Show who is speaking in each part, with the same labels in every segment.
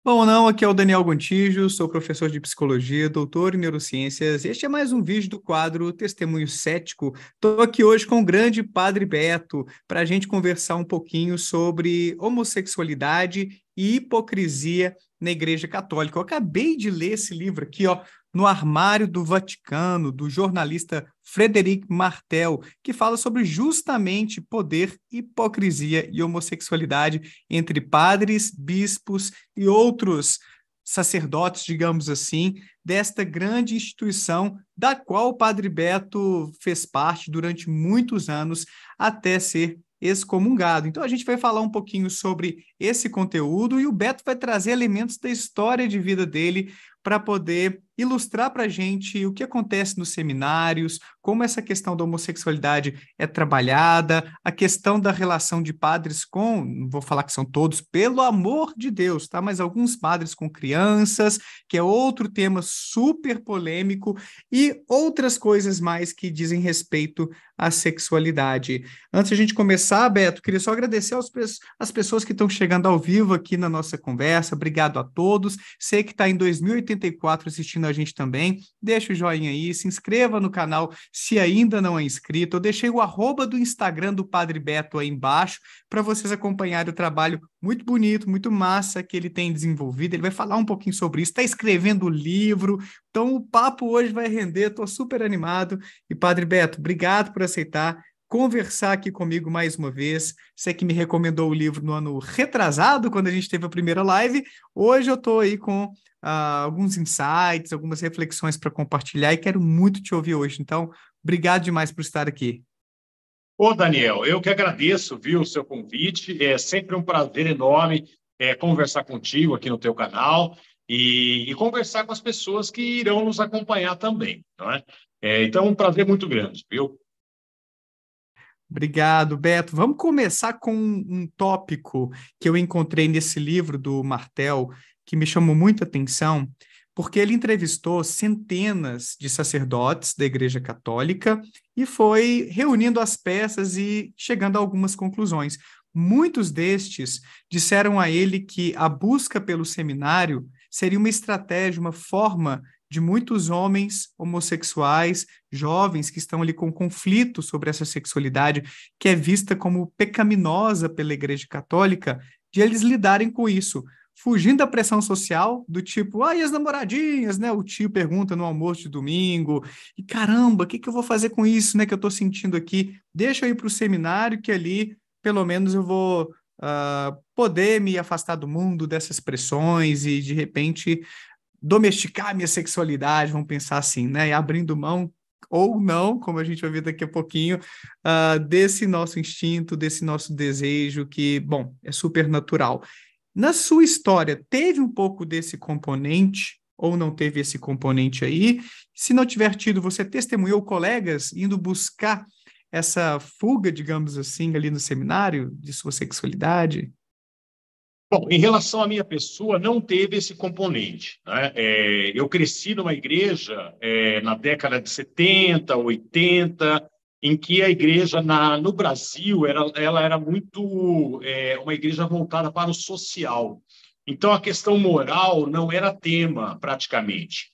Speaker 1: Bom, não, aqui é o Daniel Gontijo, sou professor de psicologia, doutor em neurociências. Este é mais um vídeo do quadro Testemunho Cético. Estou aqui hoje com o grande Padre Beto para a gente conversar um pouquinho sobre homossexualidade e hipocrisia na Igreja Católica. Eu acabei de ler esse livro aqui, ó, No Armário do Vaticano, do jornalista Frederic Martel, que fala sobre justamente poder, hipocrisia e homossexualidade entre padres, bispos e outros sacerdotes, digamos assim, desta grande instituição da qual o Padre Beto fez parte durante muitos anos até ser excomungado. Então a gente vai falar um pouquinho sobre esse conteúdo e o Beto vai trazer elementos da história de vida dele para poder ilustrar para a gente o que acontece nos seminários, como essa questão da homossexualidade é trabalhada, a questão da relação de padres com, não vou falar que são todos, pelo amor de Deus, tá? Mas alguns padres com crianças, que é outro tema super polêmico, e outras coisas mais que dizem respeito à sexualidade. Antes de a gente começar, Beto, queria só agradecer às pessoas que estão chegando ao vivo aqui na nossa conversa. Obrigado a todos. Sei que está em 2084 assistindo a gente também. Deixa o joinha aí, se inscreva no canal se ainda não é inscrito. Eu deixei o arroba do Instagram do Padre Beto aí embaixo para vocês acompanharem o trabalho muito bonito, muito massa que ele tem desenvolvido. Ele vai falar um pouquinho sobre isso, está escrevendo livro, então o papo hoje vai render, estou super animado. E Padre Beto, obrigado por aceitar conversar aqui comigo mais uma vez. Você que me recomendou o livro no ano retrasado, quando a gente teve a primeira live. Hoje eu estou aí com alguns insights, algumas reflexões para compartilhar e quero muito te ouvir hoje. Então, obrigado demais por estar aqui.
Speaker 2: Ô, Daniel, eu que agradeço, viu, o seu convite. É sempre um prazer enorme conversar contigo aqui no teu canal e conversar com as pessoas que irão nos acompanhar também, não é? Então, um prazer muito grande, viu?
Speaker 1: Obrigado, Beto. Vamos começar com um tópico que eu encontrei nesse livro do Martel, que me chamou muita atenção, porque ele entrevistou centenas de sacerdotes da Igreja Católica e foi reunindo as peças e chegando a algumas conclusões. Muitos destes disseram a ele que a busca pelo seminário seria uma estratégia, uma forma de muitos homens homossexuais, jovens que estão ali com conflito sobre essa sexualidade, que é vista como pecaminosa pela Igreja Católica, de eles lidarem com isso, fugindo da pressão social, do tipo, e as namoradinhas, né? O tio pergunta no almoço de domingo, e caramba, o que que eu vou fazer com isso, né, que eu estou sentindo aqui? Deixa eu ir para o seminário, que ali, pelo menos, eu vou poder me afastar do mundo, dessas pressões, e, de repente, domesticar a minha sexualidade, vamos pensar assim, né? E abrindo mão ou não, como a gente vai ver daqui a pouquinho, desse nosso instinto, desse nosso desejo que, bom, é super natural. Na sua história, teve um pouco desse componente ou não teve esse componente aí? Se não tiver tido, você testemunhou colegas indo buscar essa fuga, digamos assim, ali no seminário de sua sexualidade?
Speaker 2: Bom, em relação à minha pessoa, não teve esse componente, né? Eu cresci numa igreja na década de 70, 80, em que a igreja no Brasil ela era muito uma igreja voltada para o social. Então, a questão moral não era tema, praticamente.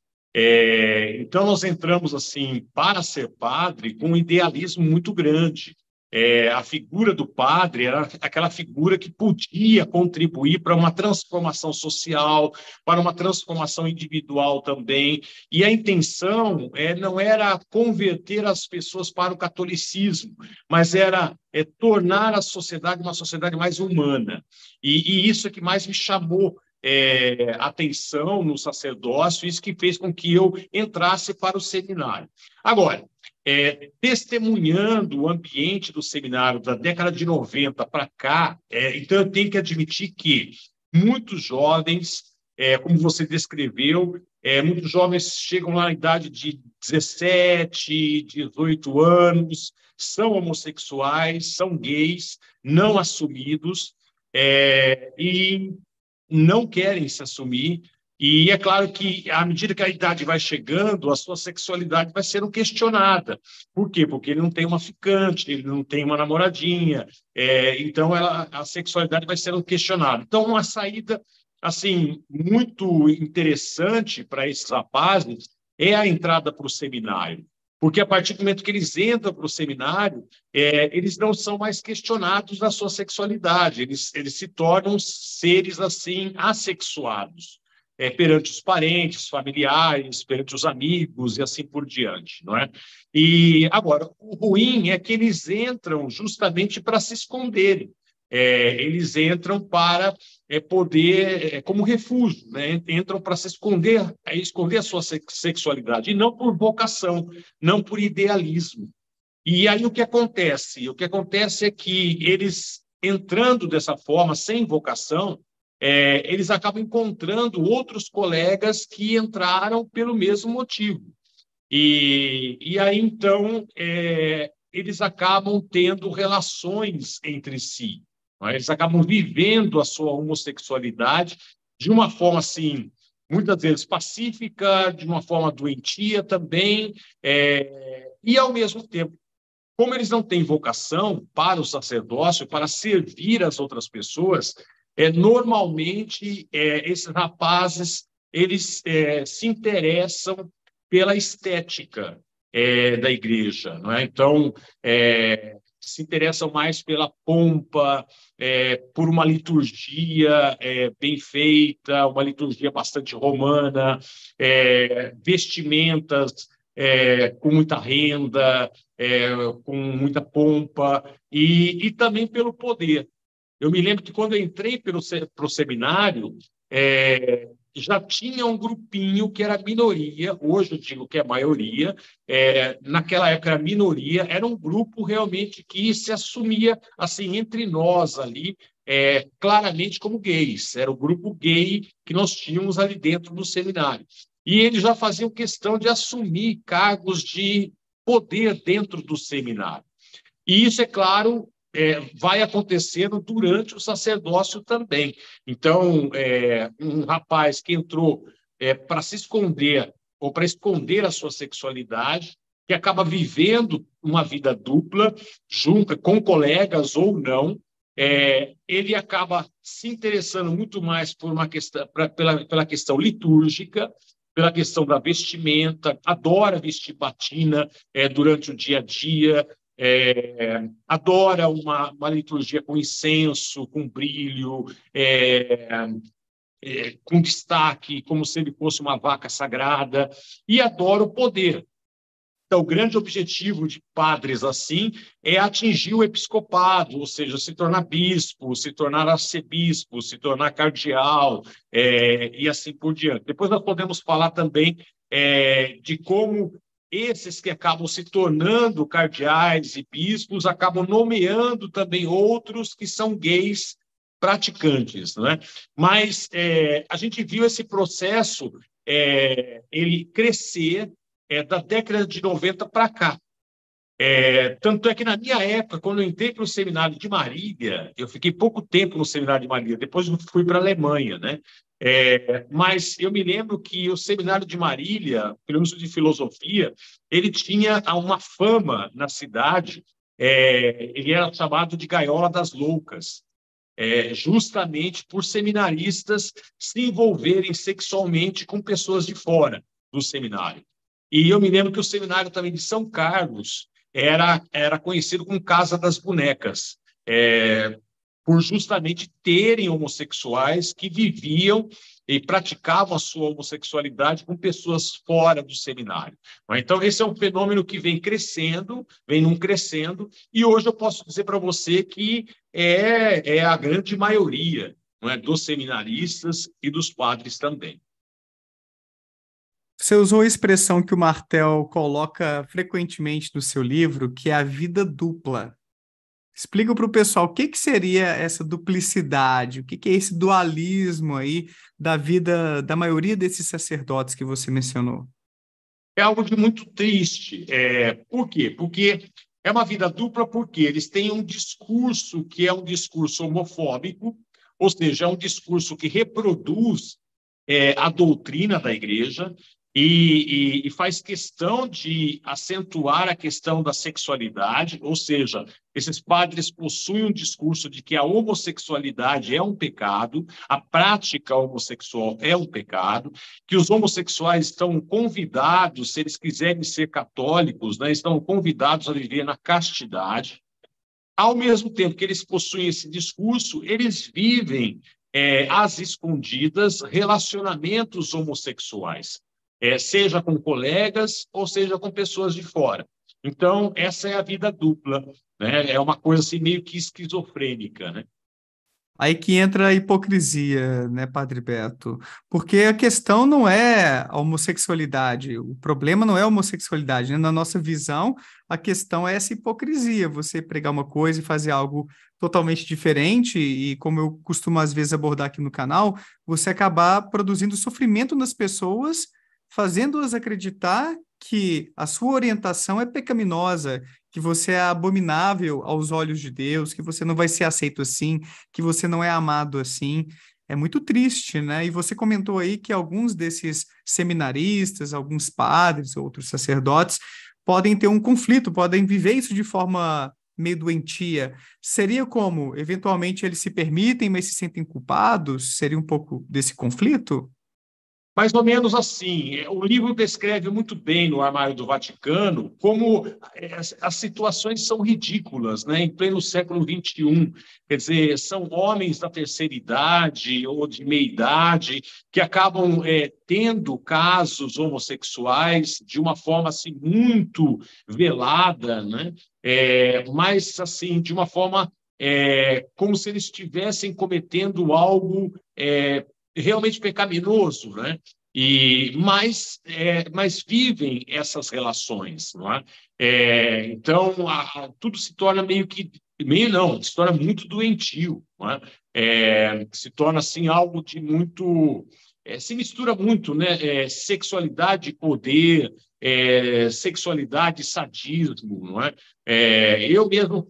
Speaker 2: Então, nós entramos assim para ser padre com um idealismo muito grande. A figura do padre era aquela figura que podia contribuir para uma transformação social, para uma transformação individual também. E a intenção não era converter as pessoas para o catolicismo, mas era tornar a sociedade uma sociedade mais humana. E isso é que mais me chamou atenção no sacerdócio, isso que fez com que eu entrasse para o seminário. Agora, testemunhando o ambiente do seminário da década de 90 para cá, então eu tenho que admitir que muitos jovens, como você descreveu, muitos jovens chegam lá na idade de 17, 18 anos, são homossexuais, são gays, não assumidos, e não querem se assumir. E é claro que, à medida que a idade vai chegando, a sua sexualidade vai sendo questionada. Por quê? Porque ele não tem uma ficante, ele não tem uma namoradinha, então a sexualidade vai sendo questionada. Então, uma saída assim, muito interessante para esses rapazes é a entrada para o seminário. Porque a partir do momento que eles entram para o seminário, eles não são mais questionados da sua sexualidade, eles se tornam seres assim assexuados, perante os parentes, familiares, perante os amigos e assim por diante, não é? E agora, o ruim é que eles entram justamente para se esconderem. Eles entram para poder, como refúgio, né? Entram para se esconder, esconder a sua sexualidade, e não por vocação, não por idealismo. E aí o que acontece? O que acontece é que eles, entrando dessa forma, sem vocação, eles acabam encontrando outros colegas que entraram pelo mesmo motivo. E aí, então, eles acabam tendo relações entre si. Não é? Eles acabam vivendo a sua homossexualidade de uma forma, assim, muitas vezes pacífica, de uma forma doentia também, e, ao mesmo tempo, como eles não têm vocação para o sacerdócio, para servir as outras pessoas, normalmente esses rapazes eles se interessam pela estética da igreja, não é? Então se interessam mais pela pompa, por uma liturgia bem feita, uma liturgia bastante romana, vestimentas com muita renda, com muita pompa, e também pelo poder. Eu me lembro que quando eu entrei para o seminário, já tinha um grupinho que era minoria, hoje eu digo que é maioria, naquela época era minoria, era um grupo realmente que se assumia assim entre nós ali, claramente como gays, era o grupo gay que nós tínhamos ali dentro do seminário. E eles já faziam questão de assumir cargos de poder dentro do seminário. E isso, é claro, vai acontecendo durante o sacerdócio também. Então, um rapaz que entrou para se esconder ou para esconder a sua sexualidade, que acaba vivendo uma vida dupla, junto com colegas ou não, ele acaba se interessando muito mais por uma questão, pela questão litúrgica, pela questão da vestimenta, adora vestir batina durante o dia a dia, adora uma liturgia com incenso, com brilho, com destaque, como se ele fosse uma vaca sagrada, e adora o poder. Então, o grande objetivo de padres assim é atingir o episcopado, ou seja, se tornar bispo, se tornar arcebispo, se tornar cardeal, e assim por diante. Depois nós podemos falar também de como esses que acabam se tornando cardeais e bispos acabam nomeando também outros que são gays praticantes, não é? Mas a gente viu esse processo ele crescer da década de 90 para cá. Tanto é que, na minha época, quando eu entrei para o seminário de Marília, eu fiquei pouco tempo no seminário de Marília, depois eu fui para a Alemanha, né? Mas eu me lembro que o seminário de Marília, pelo menos de filosofia, ele tinha uma fama na cidade, ele era chamado de Gaiola das Loucas, justamente por seminaristas se envolverem sexualmente com pessoas de fora do seminário. E eu me lembro que o seminário também de São Carlos era conhecido como Casa das Bonecas, por justamente terem homossexuais que viviam e praticavam a sua homossexualidade com pessoas fora do seminário. Então, esse é um fenômeno que vem crescendo, vem num crescendo, e hoje eu posso dizer para você que é a grande maioria, não é, dos seminaristas e dos padres também.
Speaker 1: Você usou a expressão que o Martel coloca frequentemente no seu livro, que é a vida dupla. Explica para o pessoal o que seria essa duplicidade, o que é esse dualismo aí da vida da maioria desses sacerdotes que você mencionou.
Speaker 2: É algo de muito triste. Por quê? Porque é uma vida dupla porque eles têm um discurso que é um discurso homofóbico, ou seja, é um discurso que reproduz a doutrina da igreja, e faz questão de acentuar a questão da sexualidade, ou seja, esses padres possuem um discurso de que a homossexualidade é um pecado, a prática homossexual é um pecado, que os homossexuais estão convidados, se eles quiserem ser católicos, né, estão convidados a viver na castidade. Ao mesmo tempo que eles possuem esse discurso, eles vivem às escondidas relacionamentos homossexuais, seja com colegas ou seja com pessoas de fora. Então, essa é a vida dupla, né? É uma coisa assim, meio que esquizofrênica, né?
Speaker 1: Aí que entra a hipocrisia, né, Padre Beto? Porque a questão não é a homossexualidade, o problema não é a homossexualidade, né? Na nossa visão, a questão é essa hipocrisia, você pregar uma coisa e fazer algo totalmente diferente, e como eu costumo às vezes abordar aqui no canal, você acabar produzindo sofrimento nas pessoas, fazendo-as acreditar que a sua orientação é pecaminosa, que você é abominável aos olhos de Deus, que você não vai ser aceito assim, que você não é amado assim. É muito triste, né? E você comentou aí que alguns desses seminaristas, alguns padres, outros sacerdotes, podem ter um conflito, podem viver isso de forma meio doentia. Seria como, eventualmente, eles se permitem, mas se sentem culpados? Seria um pouco desse conflito?
Speaker 2: Mais ou menos assim. O livro descreve muito bem no Armário do Vaticano como as situações são ridículas, né? Em pleno século XXI. Quer dizer, são homens da terceira idade ou de meia idade que acabam tendo casos homossexuais de uma forma assim, muito velada, né? Mas assim, de uma forma como se eles estivessem cometendo algo realmente pecaminoso, né? Mas vivem essas relações, não é? Então, tudo se torna meio não, se torna muito doentio, não é? Se torna assim algo de muito, se mistura muito, né? Sexualidade e poder, sexualidade e sadismo, não é? Eu mesmo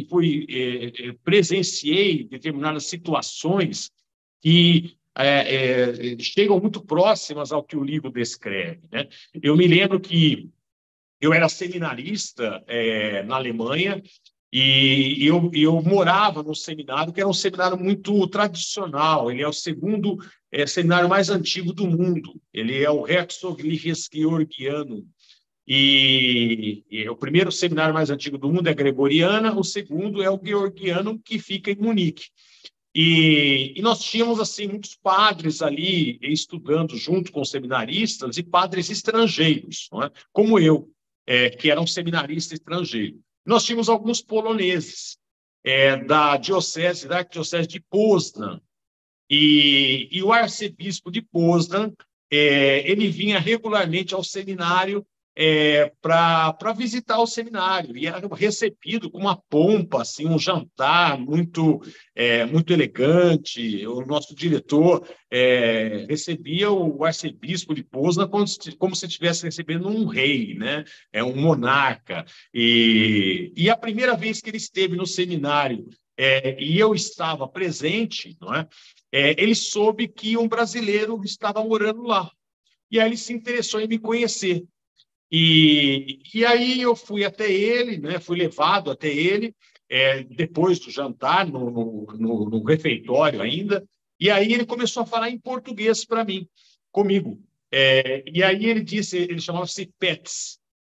Speaker 2: presenciei determinadas situações que chegam muito próximas ao que o livro descreve, né? Eu me lembro que eu era seminarista na Alemanha e eu morava num seminário que era um seminário muito tradicional. Ele é o segundo seminário mais antigo do mundo. Ele é o Herzogliches Georgianum. E o primeiro seminário mais antigo do mundo é Gregoriana, o segundo é o Georgianum, que fica em Munique. E nós tínhamos assim muitos padres ali estudando junto com seminaristas e padres estrangeiros, não é? Como eu, que era um seminarista estrangeiro. Nós tínhamos alguns poloneses da arquidiocese de Poznan, e o arcebispo de Poznan ele vinha regularmente ao seminário para visitar o seminário e era recebido com uma pompa, assim, um jantar muito elegante. O nosso diretor recebia o arcebispo de Poznan como se estivesse recebendo um rei, né? Um monarca. E a primeira vez que ele esteve no seminário e eu estava presente, não é? Ele soube que um brasileiro estava morando lá. E aí ele se interessou em me conhecer. E aí eu fui até ele, né? Fui levado até ele, depois do jantar, no refeitório ainda, e aí ele começou a falar em português para mim, comigo. E aí ele chamava-se Petz,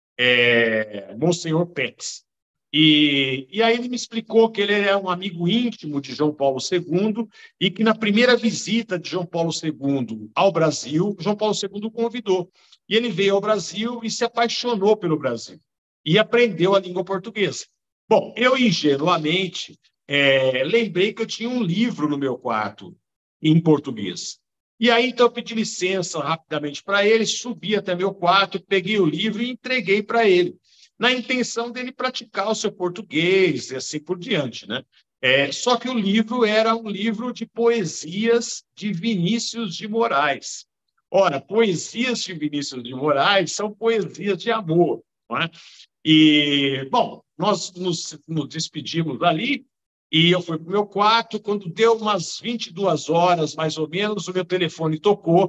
Speaker 2: Monsenhor Petz. E aí ele me explicou que ele é um amigo íntimo de João Paulo II e que na primeira visita de João Paulo II ao Brasil, João Paulo II o convidou. E ele veio ao Brasil e se apaixonou pelo Brasil e aprendeu a língua portuguesa. Bom, eu ingenuamente lembrei que eu tinha um livro no meu quarto em português. E aí, então, eu pedi licença rapidamente para ele, subi até meu quarto, peguei o livro e entreguei para ele, na intenção dele praticar o seu português e assim por diante, né? Só que o livro era um livro de poesias de Vinícius de Moraes. Ora, poesias de Vinícius de Moraes são poesias de amor, não é? E, bom, nós nos despedimos dali e eu fui para o meu quarto. Quando deu umas 22 horas, mais ou menos, o meu telefone tocou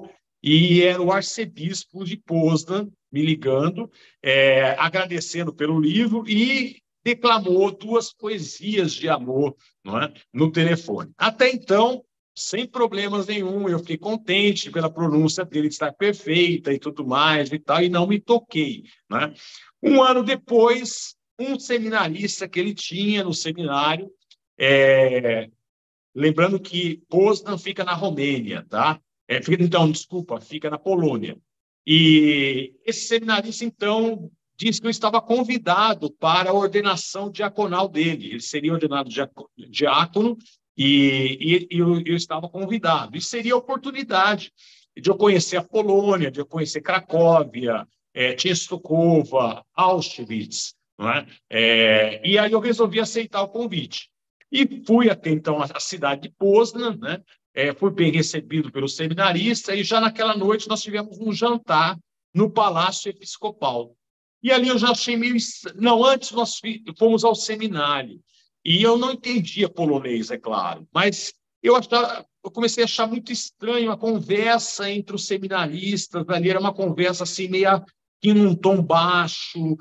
Speaker 2: e era o arcebispo de Poznan me ligando, agradecendo pelo livro e declamou 2 poesias de amor, não é, no telefone. Até então, sem problemas nenhum, eu fiquei contente pela pronúncia dele estar perfeita e tudo mais e tal, e não me toquei, né? Um ano depois, um seminarista que ele tinha no seminário, lembrando que Poznan fica na Romênia, tá? Então, desculpa, fica na Polônia. E esse seminarista, então, disse que eu estava convidado para a ordenação diaconal dele. Ele seria ordenado diácono e eu estava convidado. E seria a oportunidade de eu conhecer a Polônia, de eu conhecer Cracóvia, Częstochowa, Auschwitz, não é? E aí eu resolvi aceitar o convite. E fui até, então, à cidade de Poznan, né? Fui bem recebido pelo seminarista, e já naquela noite nós tivemos um jantar no Palácio Episcopal. E ali eu já achei meio... Não, antes nós fomos ao seminário, e eu não entendia polonês, é claro, mas eu comecei a achar muito estranho a conversa entre os seminaristas, ali era uma conversa assim, meio que num tom baixo,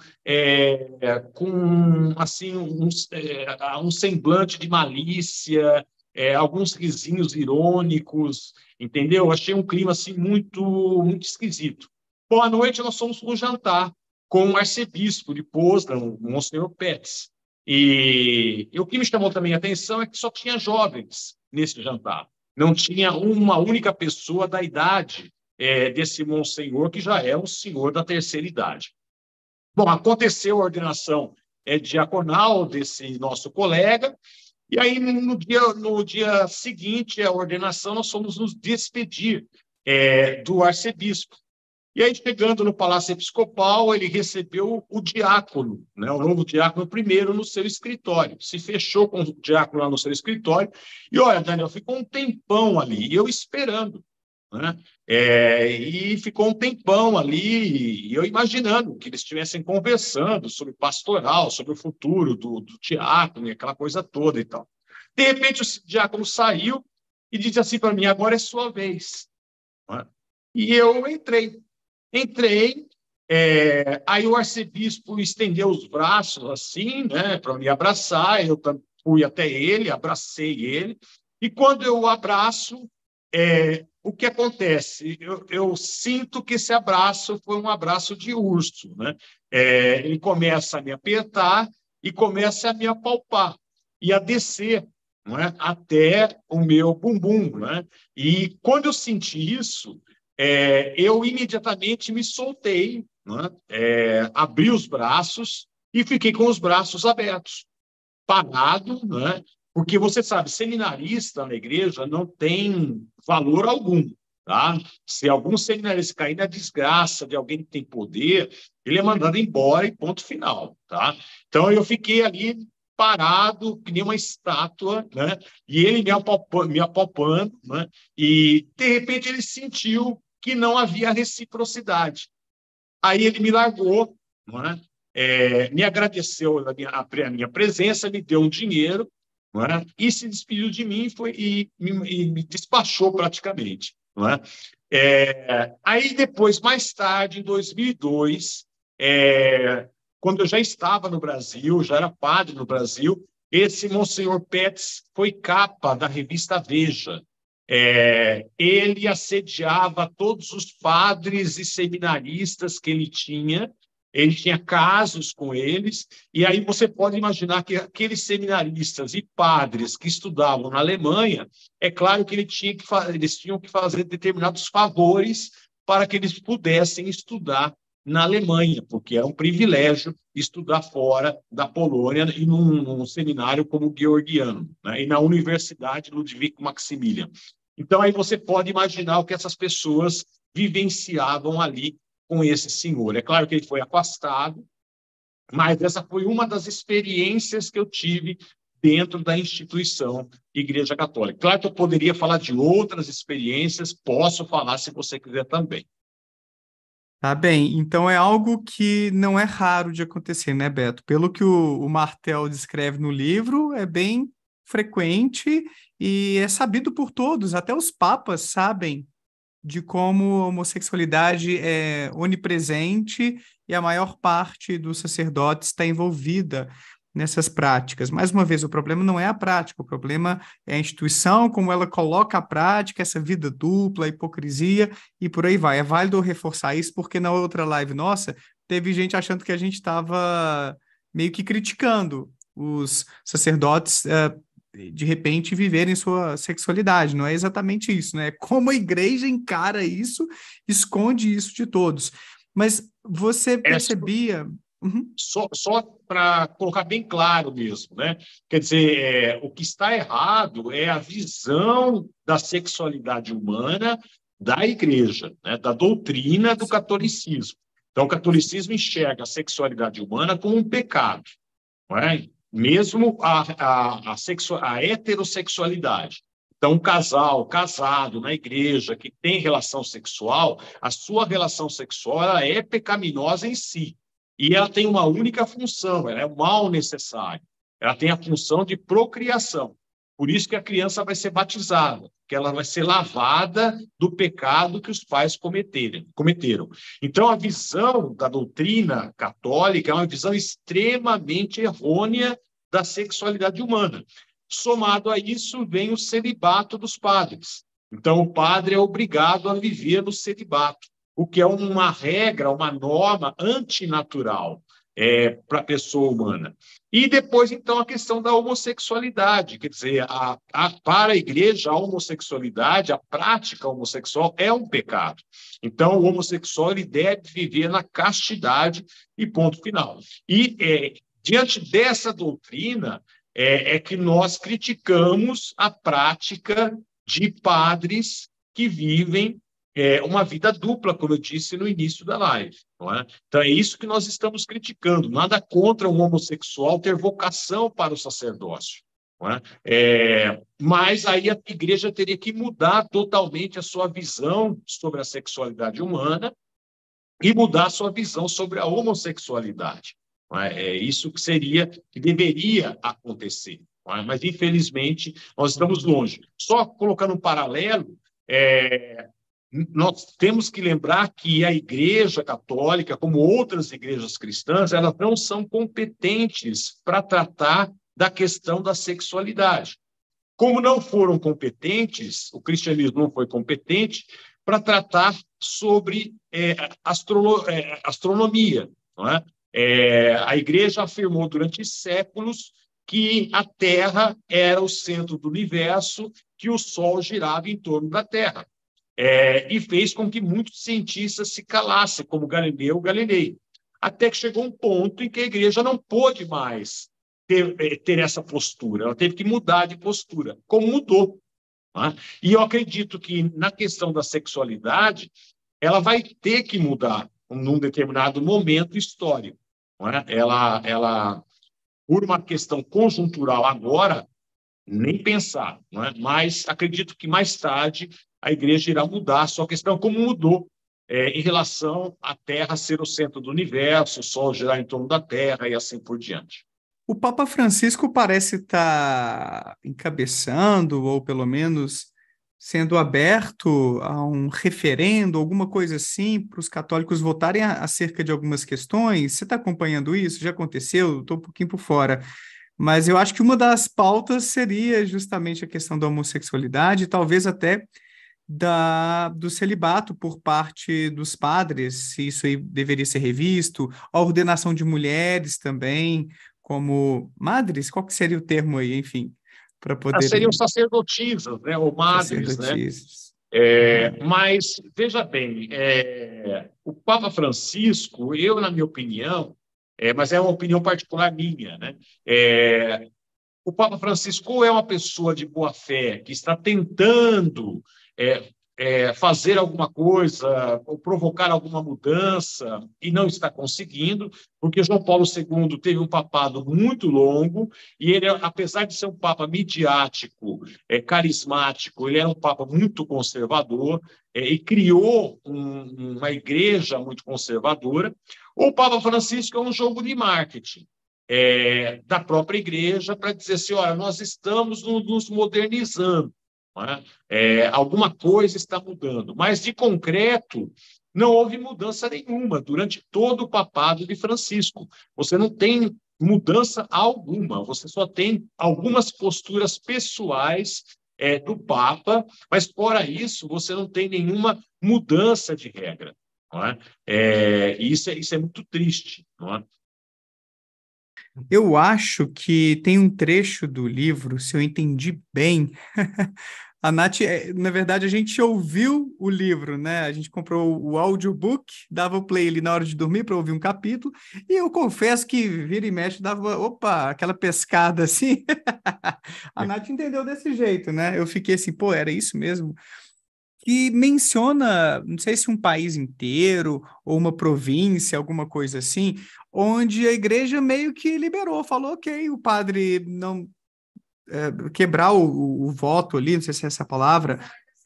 Speaker 2: com assim, um semblante de malícia, alguns risinhos irônicos, entendeu? Achei um clima assim muito esquisito. Boa noite, nós fomos para um jantar com o arcebispo de Poznan, o Monsenhor Petz. E o que me chamou também a atenção é que só tinha jovens nesse jantar. Não tinha uma única pessoa da idade desse monsenhor, que já é um senhor da terceira idade. Bom, aconteceu a ordenação diaconal desse nosso colega, e aí no dia seguinte à ordenação nós fomos nos despedir do arcebispo. E aí, chegando no Palácio Episcopal, ele recebeu o diácono, né, o novo diácono, primeiro no seu escritório. Se fechou com o diácono lá no seu escritório. E, olha, Daniel, ficou um tempão ali, e eu esperando, né? E ficou um tempão ali, e eu imaginando que eles estivessem conversando sobre pastoral, sobre o futuro do diácono, e aquela coisa toda e tal. De repente, o diácono saiu e disse assim para mim: agora é sua vez. Né? E eu entrei, aí o arcebispo estendeu os braços assim, né, para me abraçar, eu fui até ele, abracei ele, e quando eu o abraço, o que acontece? Eu sinto que esse abraço foi um abraço de urso, né? Ele começa a me apertar e começa a me apalpar e a descer, não é? Até o meu bumbum, né? E quando eu senti isso, eu imediatamente me soltei, né? Abri os braços e fiquei com os braços abertos, parado, né? Porque você sabe, seminarista na igreja não tem valor algum, tá? Se algum seminarista cair na desgraça de alguém que tem poder, ele é mandado embora e ponto final, tá? Então eu fiquei ali parado, que nem uma estátua, né? E ele me apalpando, né? E de repente ele sentiu que não havia reciprocidade. Aí ele me largou, não é? Me agradeceu a minha presença, me deu um dinheiro, não é? E se despediu de mim e me despachou praticamente. Não é? Aí depois, mais tarde, em 2002, quando eu já estava no Brasil, já era padre no Brasil, esse Monsenhor Petz foi capa da revista Veja. Ele assediava todos os padres e seminaristas que ele tinha casos com eles, e aí você pode imaginar que aqueles seminaristas e padres que estudavam na Alemanha, é claro que eles tinham que fazer determinados favores para que eles pudessem estudar na Alemanha, porque era um privilégio estudar fora da Polônia e num seminário como o Georgiano, né? E na Universidade Ludwig Maximilian. Então, aí você pode imaginar o que essas pessoas vivenciavam ali com esse senhor. É claro que ele foi afastado, mas essa foi uma das experiências que eu tive dentro da instituição Igreja Católica. Claro que eu poderia falar de outras experiências, posso falar se você quiser também.
Speaker 1: Tá bem, então é algo que não é raro de acontecer, né, Beto? Pelo que o Martel descreve no livro, é bem frequente e é sabido por todos, até os papas sabem de como a homossexualidade é onipresente e a maior parte dos sacerdotes está envolvida nessas práticas. Mais uma vez, o problema não é a prática, o problema é a instituição, como ela coloca a prática, essa vida dupla, a hipocrisia e por aí vai. É válido eu reforçar isso, porque na outra live nossa, teve gente achando que a gente estava meio que criticando os sacerdotes, de repente, viverem sua sexualidade. Não é exatamente isso, né? Como a igreja encara isso, esconde isso de todos. Mas você
Speaker 2: É
Speaker 1: percebia... Uhum.
Speaker 2: só para colocar bem claro mesmo, né? Quer dizer, o que está errado é a visão da sexualidade humana da igreja, né? Da doutrina do catolicismo. Então, o catolicismo enxerga a sexualidade humana como um pecado, não é? Mesmo a heterossexualidade. Então, um casal casado na igreja que tem relação sexual, a sua relação sexual ela é pecaminosa em si. E ela tem uma única função, ela é o mal necessário. Ela tem a função de procriação. Por isso que a criança vai ser batizada, que ela vai ser lavada do pecado que os pais cometeram. Então, a visão da doutrina católica é uma visão extremamente errônea da sexualidade humana. Somado a isso, vem o celibato dos padres. Então, o padre é obrigado a viver no celibato, o que é uma regra, uma norma antinatural para a pessoa humana. E depois, então, a questão da homossexualidade. Quer dizer, para a igreja, a homossexualidade, a prática homossexual é um pecado. Então, o homossexual ele deve viver na castidade e ponto final. E, diante dessa doutrina, que nós criticamos a prática de padres que vivem uma vida dupla, como eu disse no início da live. Não é? Então, é isso que nós estamos criticando. Nada contra um homossexual ter vocação para o sacerdócio. Não é? Mas aí a igreja teria que mudar totalmente a sua visão sobre a sexualidade humana e mudar a sua visão sobre a homossexualidade. Não é? É isso que deveria acontecer. Não é? Mas, infelizmente, nós estamos longe. Só colocando um paralelo, nós temos que lembrar que a Igreja Católica, como outras igrejas cristãs, elas não são competentes para tratar da questão da sexualidade. Como não foram competentes, o cristianismo não foi competente para tratar sobre astronomia. Não é? A Igreja afirmou durante séculos que a Terra era o centro do universo, que o Sol girava em torno da Terra. E fez com que muitos cientistas se calassem, como Galileu Galilei. Até que chegou um ponto em que a igreja não pôde mais ter essa postura, ela teve que mudar de postura, como mudou. Né? E eu acredito que, na questão da sexualidade, ela vai ter que mudar num determinado momento histórico. Né? Ela, por uma questão conjuntural agora, nem pensar, não é? Mas acredito que mais tarde a igreja irá mudar a sua questão, como mudou em relação à Terra ser o centro do universo, o Sol girar em torno da Terra e assim por diante.
Speaker 1: O Papa Francisco parece estar encabeçando, ou pelo menos sendo aberto a um referendo, alguma coisa assim, para os católicos votarem acerca de algumas questões. Você está acompanhando isso? Já aconteceu? Estou um pouquinho por fora. Mas eu acho que uma das pautas seria justamente a questão da homossexualidade, talvez até do celibato por parte dos padres, se isso aí deveria ser revisto, a ordenação de mulheres também, como madres, qual que seria o termo aí, enfim, para
Speaker 2: Seriam
Speaker 1: poderem
Speaker 2: sacerdotisas, né, ou madres, né?
Speaker 1: sacerdotisas. Uhum.
Speaker 2: Mas, veja bem, o Papa Francisco, na minha opinião, mas é uma opinião particular minha, né? O Papa Francisco é uma pessoa de boa fé que está tentando fazer alguma coisa ou provocar alguma mudança e não está conseguindo, porque João Paulo II teve um papado muito longo e ele, apesar de ser um papa midiático, carismático, ele era um papa muito conservador e criou uma igreja muito conservadora. O Papa Francisco é um jogo de marketing. Da própria igreja para dizer assim, olha, nós estamos nos modernizando. não é? Alguma coisa está mudando, mas de concreto não houve mudança nenhuma durante todo o papado de Francisco. Você não tem mudança alguma, você só tem algumas posturas pessoais do Papa, mas fora isso, você não tem nenhuma mudança de regra. Não é? Isso é muito triste. Não é?
Speaker 1: Eu acho que tem um trecho do livro, se eu entendi bem. A Nath, na verdade, a gente ouviu o livro, né? A gente comprou o audiobook, dava o play ali na hora de dormir para ouvir um capítulo, e eu confesso que vira e mexe, dava, opa, aquela pescada assim. A Nath entendeu desse jeito, né? Eu fiquei assim, pô, era isso mesmo? Que menciona, não sei se um país inteiro ou uma província, alguma coisa assim, onde a igreja meio que liberou, falou, ok, o padre não quebrar o voto ali, não sei se é essa a palavra.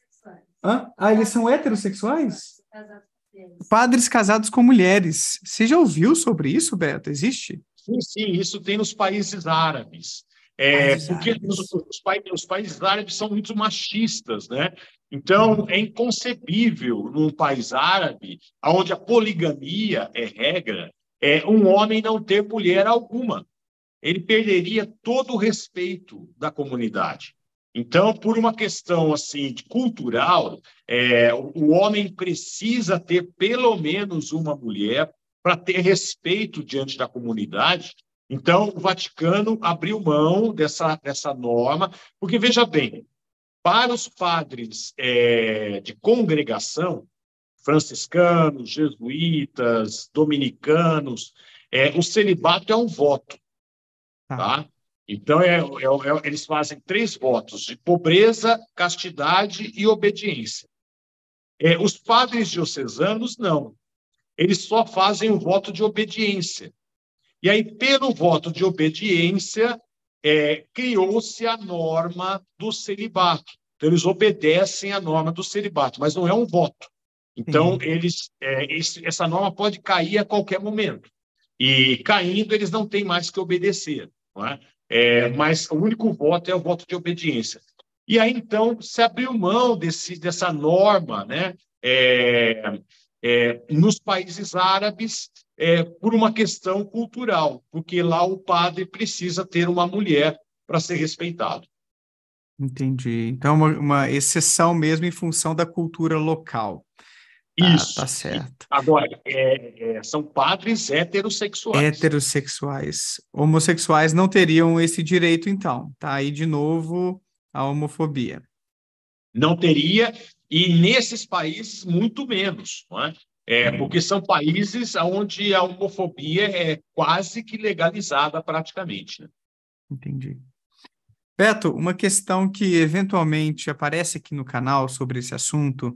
Speaker 1: Hã? Ah, eles são heterossexuais? Padres casados com mulheres. Você já ouviu sobre isso, Beto? Existe?
Speaker 2: Sim, sim, isso tem nos países árabes.
Speaker 1: Países
Speaker 2: Porque
Speaker 1: árabes.
Speaker 2: os países árabes são muito machistas, né? Então, é inconcebível num país árabe, onde a poligamia é regra, um homem não ter mulher alguma. Ele perderia todo o respeito da comunidade. Então, por uma questão assim cultural, o homem precisa ter pelo menos uma mulher para ter respeito diante da comunidade. Então, o Vaticano abriu mão dessa norma, porque, veja bem, para os padres de congregação, franciscanos, jesuítas, dominicanos, o celibato é um voto.
Speaker 1: Tá.
Speaker 2: Tá? Então, eles fazem 3 votos de pobreza, castidade e obediência. Os padres diocesanos, não. Eles só fazem o voto de obediência. E aí, pelo voto de obediência, criou-se a norma do celibato. Então, eles obedecem à norma do celibato, mas não é um voto. Então,
Speaker 1: Entendi.
Speaker 2: essa norma pode cair a qualquer momento. E caindo, eles não têm mais que obedecer. Não é? Mas o único voto é o voto de obediência. E aí, então, se abriu mão dessa norma, né? Nos países árabes, por uma questão cultural, porque lá o padre precisa ter uma mulher para ser respeitado.
Speaker 1: Entendi. Então, uma exceção mesmo em função da cultura local. Tá
Speaker 2: Isso.
Speaker 1: certo.
Speaker 2: Agora, são padres heterossexuais.
Speaker 1: Heterossexuais. Homossexuais não teriam esse direito, então. Tá aí de novo a homofobia.
Speaker 2: Não teria, e nesses países, muito menos, não é? Porque são países onde a homofobia é quase que legalizada praticamente. Né?
Speaker 1: Entendi. Beto, uma questão que eventualmente aparece aqui no canal sobre esse assunto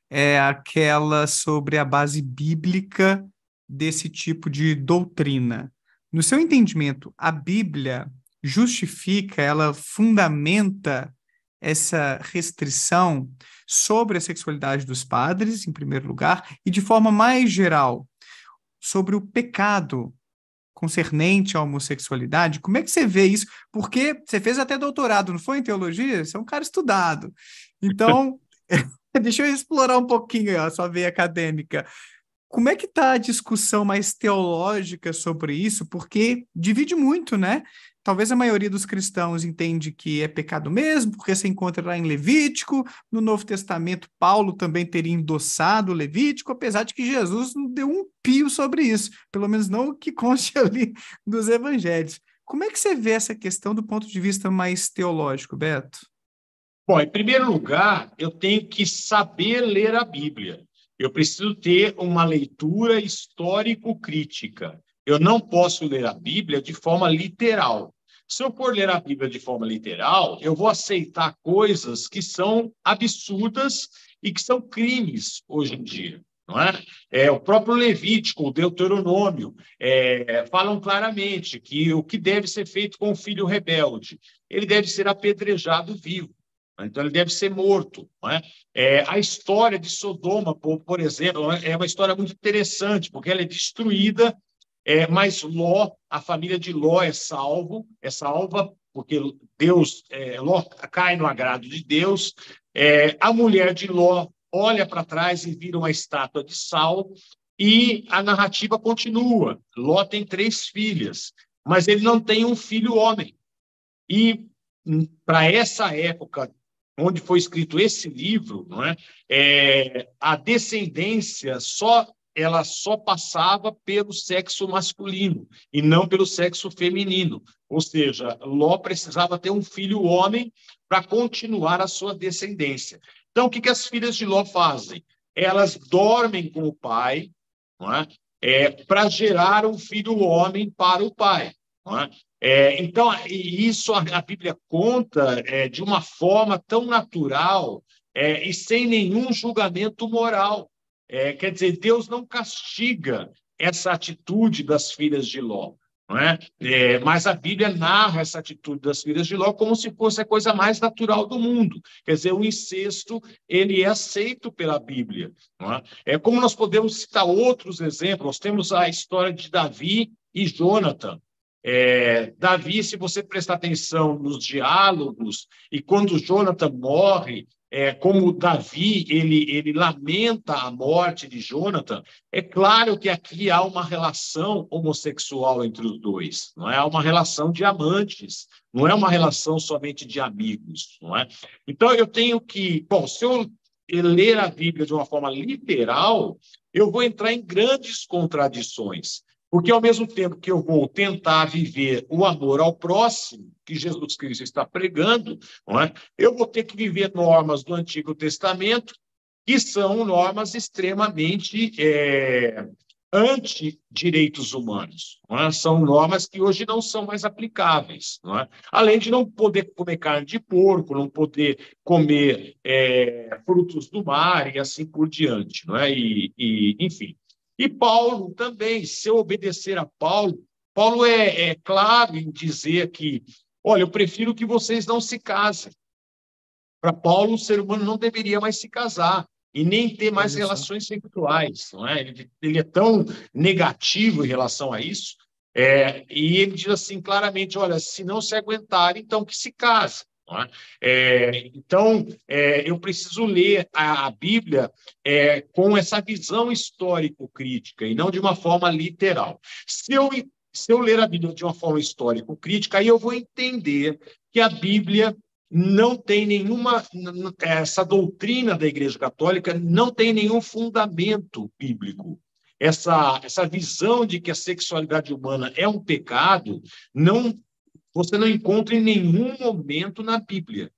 Speaker 1: é aquela sobre a base bíblica desse tipo de doutrina. No seu entendimento, a Bíblia justifica, ela fundamenta essa restrição sobre a sexualidade dos padres, em primeiro lugar, e de forma mais geral, sobre o pecado concernente à homossexualidade? Como é que você vê isso? Porque você fez até doutorado, não foi em teologia? Você é um cara estudado. Então, deixa eu explorar um pouquinho a sua veia acadêmica. Como é que está a discussão mais teológica sobre isso? Porque divide muito, né? Talvez a maioria dos cristãos entende que é pecado mesmo, porque você encontra lá em Levítico, no Novo Testamento, Paulo também teria endossado o Levítico, apesar de que Jesus não deu um pio sobre isso, pelo menos não o que conste ali dos evangelhos. Como é que você vê essa questão do ponto de vista mais teológico, Beto?
Speaker 2: Bom, em primeiro lugar, eu tenho que saber ler a Bíblia. Eu preciso ter uma leitura histórico-crítica. Eu não posso ler a Bíblia de forma literal. Se eu for ler a Bíblia de forma literal, eu vou aceitar coisas que são absurdas e que são crimes hoje em dia. Não é? O próprio Levítico, o Deuteronômio, falam claramente que o que deve ser feito com o filho rebelde, ele deve ser apedrejado vivo. Então, ele deve ser morto. Não é? A história de Sodoma, por exemplo, é uma história muito interessante, porque ela é destruída, mas Ló, a família de Ló é salva porque Deus, Ló cai no agrado de Deus, a mulher de Ló olha para trás e vira uma estátua de sal, e a narrativa continua. Ló tem 3 filhas, mas ele não tem um filho homem. E para essa época, onde foi escrito esse livro, não é? A descendência ela só passava pelo sexo masculino e não pelo sexo feminino. Ou seja, Ló precisava ter um filho homem para continuar a sua descendência. Então, o que as filhas de Ló fazem? Elas dormem com o pai, não é? Para gerar um filho homem para o pai. Não é? Então, isso a Bíblia conta de uma forma tão natural e sem nenhum julgamento moral. Quer dizer, Deus não castiga essa atitude das filhas de Ló, não é? Mas a Bíblia narra essa atitude das filhas de Ló como se fosse a coisa mais natural do mundo. Quer dizer, o incesto ele é aceito pela Bíblia. Não é? Como nós podemos citar outros exemplos, nós temos a história de Davi e Jônatan. Davi, se você prestar atenção nos diálogos, e quando Jônatan morre, como Davi ele lamenta a morte de Jônatan, é claro que aqui há uma relação homossexual entre os dois, não é? Há uma relação de amantes, não é uma relação somente de amigos, não é? Então, eu tenho que... Bom, se eu ler a Bíblia de uma forma literal, eu vou entrar em grandes contradições. Porque, ao mesmo tempo que eu vou tentar viver o amor ao próximo, que Jesus Cristo está pregando, não é? Eu vou ter que viver normas do Antigo Testamento, que são normas extremamente anti-direitos humanos. Não é? São normas que hoje não são mais aplicáveis. Não é? Além de não poder comer carne de porco, não poder comer frutos do mar e assim por diante. Não é? Enfim. E Paulo também, se eu obedecer a Paulo, Paulo é claro em dizer que, olha, eu prefiro que vocês não se casem. Para Paulo, o ser humano não deveria mais se casar e nem ter mais relações sexuais. Não é? Ele é tão negativo em relação a isso, e ele diz assim claramente, olha, se não se aguentar, então que se case. Então, eu preciso ler a Bíblia com essa visão histórico-crítica e não de uma forma literal. Se eu ler a Bíblia de uma forma histórico-crítica, aí eu vou entender que a Bíblia não tem nenhuma... Essa doutrina da Igreja Católica não tem nenhum fundamento bíblico. Essa visão de que a sexualidade humana é um pecado, você não encontra em nenhum momento na Bíblia.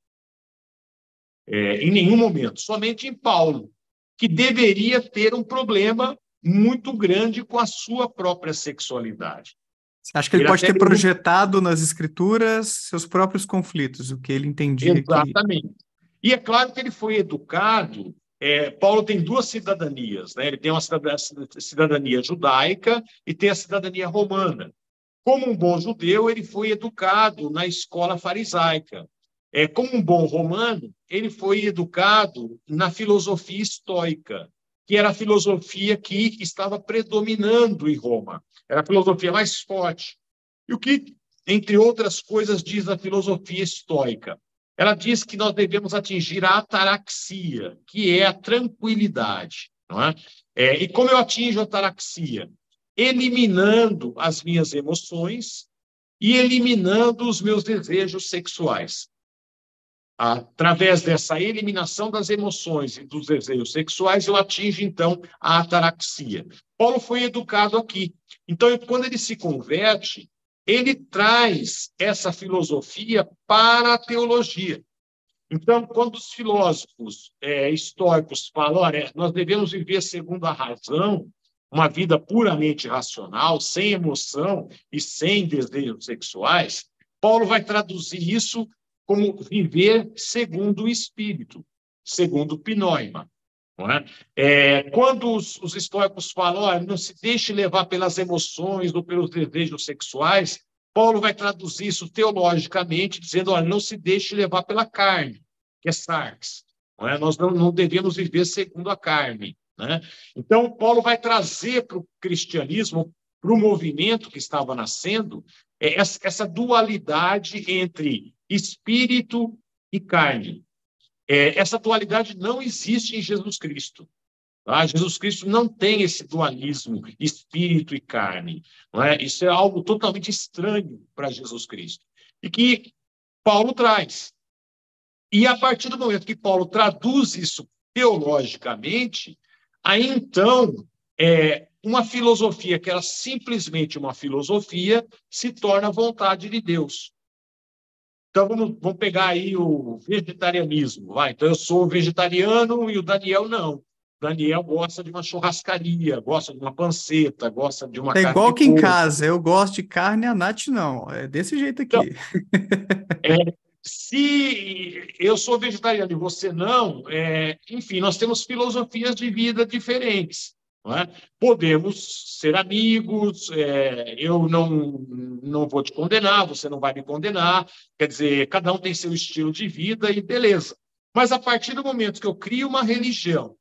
Speaker 2: Em nenhum momento. Somente em Paulo, que deveria ter um problema muito grande com a sua própria sexualidade.
Speaker 1: Você acha que ele pode ter projetado nas Escrituras seus próprios conflitos, o que ele entendia?
Speaker 2: Exatamente. E é claro que ele foi educado... Paulo tem 2 cidadanias, né? Ele tem uma cidadania judaica e tem a cidadania romana. Como um bom judeu, ele foi educado na escola farisaica. Como um bom romano, ele foi educado na filosofia estoica, que era a filosofia que estava predominando em Roma. Era a filosofia mais forte. E o que, entre outras coisas, diz a filosofia estoica? Ela diz que nós devemos atingir a ataraxia, que é a tranquilidade. Não é? E como eu atinjo a ataraxia? Eliminando as minhas emoções e eliminando os meus desejos sexuais. Através dessa eliminação das emoções e dos desejos sexuais, eu atingo, então, a ataraxia. Paulo foi educado aqui. Então, quando ele se converte, ele traz essa filosofia para a teologia. Então, quando os filósofos estoicos falam, olha, nós devemos viver segundo a razão, uma vida puramente racional, sem emoção e sem desejos sexuais, Paulo vai traduzir isso como viver segundo o Espírito, segundo o pnóima. Não é? Quando os estoicos falam, olha, não se deixe levar pelas emoções ou pelos desejos sexuais, Paulo vai traduzir isso teologicamente, dizendo, olha, não se deixe levar pela carne, que é sarx. Não é? Nós não devemos viver segundo a carne. Né? Então, Paulo vai trazer para o cristianismo, para o movimento que estava nascendo, essa dualidade entre espírito e carne. Essa dualidade não existe em Jesus Cristo. Tá? Jesus Cristo não tem esse dualismo, espírito e carne. Não é? Isso é algo totalmente estranho para Jesus Cristo. E que Paulo traz. E a partir do momento que Paulo traduz isso teologicamente, aí então uma filosofia que era simplesmente uma filosofia se torna vontade de Deus. Então, vamos pegar aí o vegetarianismo. Vai. Então, eu sou vegetariano e o Daniel não. O Daniel gosta de uma churrascaria, gosta de uma panceta, gosta de uma
Speaker 1: É
Speaker 2: carne
Speaker 1: igual
Speaker 2: de
Speaker 1: aqui em
Speaker 2: porco.
Speaker 1: casa, eu gosto de carne, a Nath não. É desse jeito
Speaker 2: Então,
Speaker 1: aqui.
Speaker 2: se eu sou vegetariano e você não, enfim, nós temos filosofias de vida diferentes. Não é? Podemos ser amigos, eu não vou te condenar, você não vai me condenar, quer dizer, cada um tem seu estilo de vida e beleza. Mas a partir do momento que eu crio uma religião,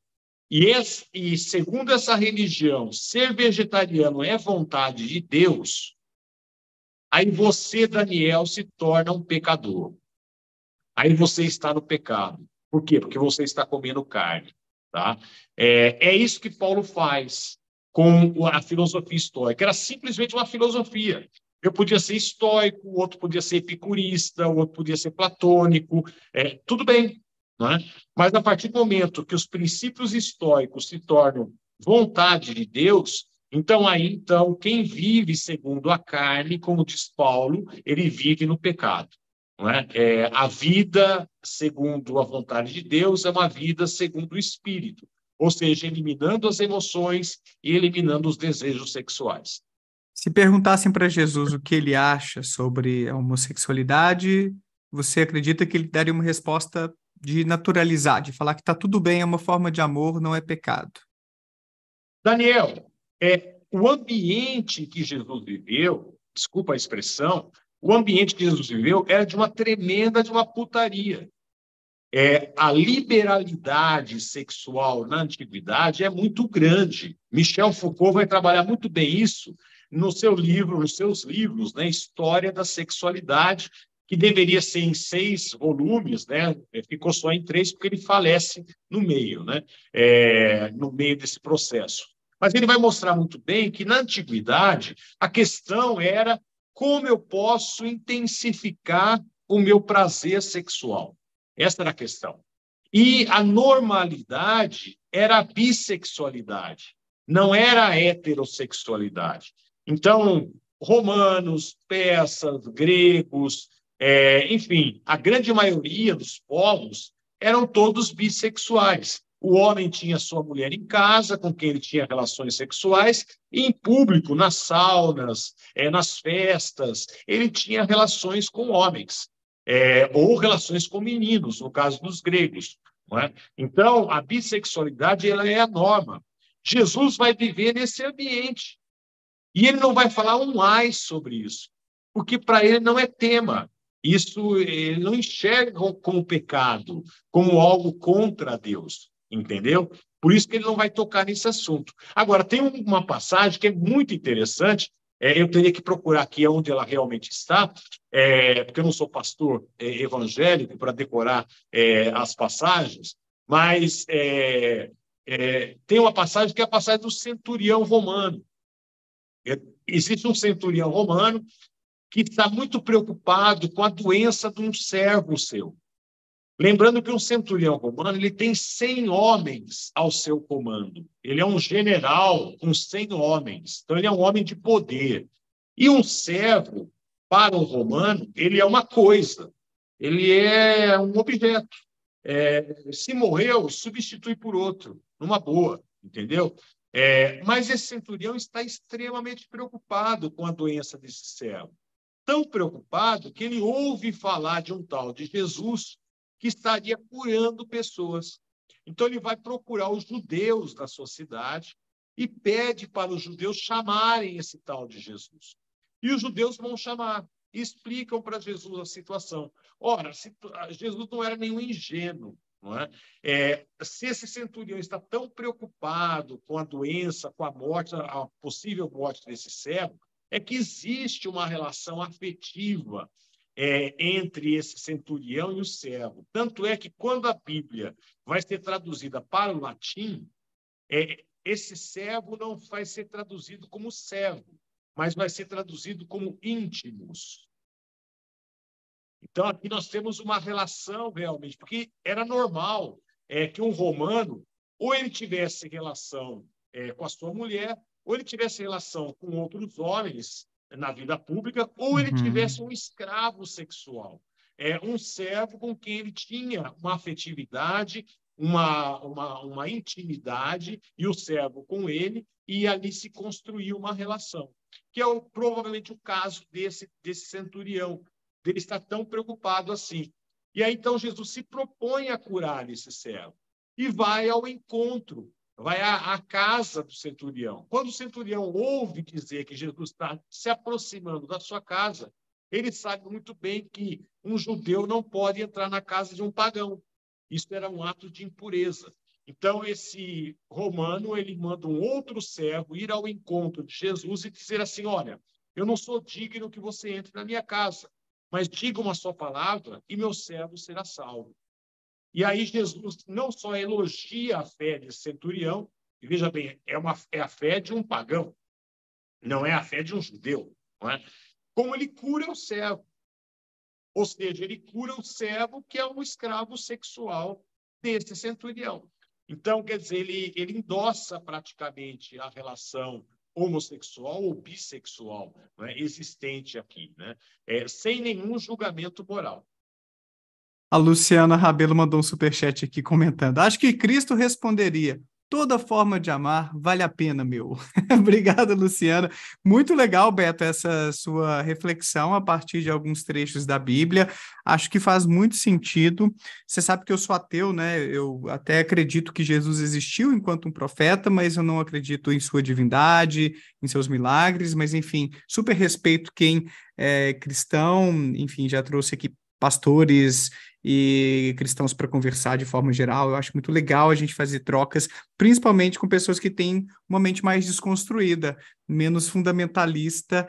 Speaker 2: e segundo essa religião, ser vegetariano é vontade de Deus, aí você, Daniel, se torna um pecador. Aí você está no pecado. Por quê? Porque você está comendo carne. Tá? É isso que Paulo faz com a filosofia estoica. Era simplesmente uma filosofia. Eu podia ser estoico, o outro podia ser epicurista, o outro podia ser platônico. Tudo bem. Não é? Mas a partir do momento que os princípios estoicos se tornam vontade de Deus, então, quem vive segundo a carne, como diz Paulo, ele vive no pecado. Não é? A vida, segundo a vontade de Deus, é uma vida segundo o Espírito, ou seja, eliminando as emoções e eliminando os desejos sexuais.
Speaker 1: Se perguntassem para Jesus o que ele acha sobre a homossexualidade, você acredita que ele daria uma resposta de naturalizar, de falar que está tudo bem, é uma forma de amor, não é pecado?
Speaker 2: Daniel, o ambiente que Jesus viveu, desculpa a expressão, o ambiente que Jesus viveu era de uma tremenda, de uma putaria. A liberalidade sexual na antiguidade é muito grande. Michel Foucault vai trabalhar muito bem isso no seu livro, nos seus livros, né, História da Sexualidade, que deveria ser em 6 volumes, né, ficou só em 3 porque ele falece no meio, né, no meio desse processo. Mas ele vai mostrar muito bem que na antiguidade a questão era como eu posso intensificar o meu prazer sexual. Essa era a questão. E a normalidade era a bissexualidade, não era a heterossexualidade. Então, romanos, persas, gregos, enfim, a grande maioria dos povos eram todos bissexuais. O homem tinha sua mulher em casa, com quem ele tinha relações sexuais, e em público, nas saunas, nas festas, ele tinha relações com homens ou relações com meninos, no caso dos gregos. Não é? Então, a bissexualidade ela é a norma. Jesus vai viver nesse ambiente. E ele não vai falar um ai sobre isso, porque para ele não é tema. Isso ele não enxerga como pecado, como algo contra Deus, entendeu? Por isso que ele não vai tocar nesse assunto. Agora, tem uma passagem que é muito interessante, eu teria que procurar aqui onde ela realmente está, porque eu não sou pastor evangélico para decorar as passagens, mas tem uma passagem que é a passagem do centurião romano. Existe um centurião romano que está muito preocupado com a doença de um servo seu. Lembrando que um centurião romano ele tem 100 homens ao seu comando. Ele é um general com 100 homens. Então, ele é um homem de poder. E um servo, para um romano, ele é uma coisa. Ele é um objeto. Se morreu, substitui por outro, numa boa, entendeu? Mas esse centurião está extremamente preocupado com a doença desse servo. Tão preocupado que ele ouve falar de um tal de Jesus que estaria curando pessoas. Então, ele vai procurar os judeus da sua cidade e pede para os judeus chamarem esse tal de Jesus. E os judeus vão chamar e explicam para Jesus a situação. Ora, Jesus não era nenhum ingênuo. Não é? Se esse centurião está tão preocupado com a doença, com a morte, a possível morte desse servo, é que existe uma relação afetiva entre esse centurião e o servo. Tanto é que, quando a Bíblia vai ser traduzida para o latim, esse servo não vai ser traduzido como servo, mas vai ser traduzido como íntimos. Então, aqui nós temos uma relação realmente, porque era normal que um romano, ou ele tivesse relação com a sua mulher, ou ele tivesse relação com outros homens na vida pública, ou ele tivesse
Speaker 1: Uhum.
Speaker 2: um escravo sexual, um servo com quem ele tinha uma afetividade, uma intimidade, e o servo com ele, e ali se construía uma relação, que é provavelmente o caso desse centurião, dele estar tão preocupado assim. E aí, então, Jesus se propõe a curar esse servo e vai ao encontro, vai à casa do centurião. Quando o centurião ouve dizer que Jesus está se aproximando da sua casa, ele sabe muito bem que um judeu não pode entrar na casa de um pagão. Isso era um ato de impureza. Então, esse romano, ele manda um outro servo ir ao encontro de Jesus e dizer assim: olha, eu não sou digno que você entre na minha casa, mas diga uma só palavra e meu servo será salvo. E aí Jesus não só elogia a fé desse centurião, e veja bem, é a fé de um pagão, não é a fé de um judeu, não é? Como ele cura o servo. Ou seja, ele cura o servo, que é um escravo sexual desse centurião. Então, quer dizer, ele endossa praticamente a relação homossexual ou bissexual, né, existente aqui, né, sem nenhum julgamento moral.
Speaker 1: A Luciana Rabelo mandou um superchat aqui comentando. Acho que Cristo responderia: toda forma de amar vale a pena, meu. Obrigado, Luciana. Muito legal, Beto, essa sua reflexão a partir de alguns trechos da Bíblia. Acho que faz muito sentido. Você sabe que eu sou ateu, né? Eu até acredito que Jesus existiu enquanto um profeta, mas eu não acredito em sua divindade, em seus milagres. Mas, enfim, super respeito quem é cristão. Enfim, já trouxe aqui pastores e cristãos para conversar de forma geral. Eu acho muito legal a gente fazer trocas, principalmente com pessoas que têm uma mente mais desconstruída, menos fundamentalista,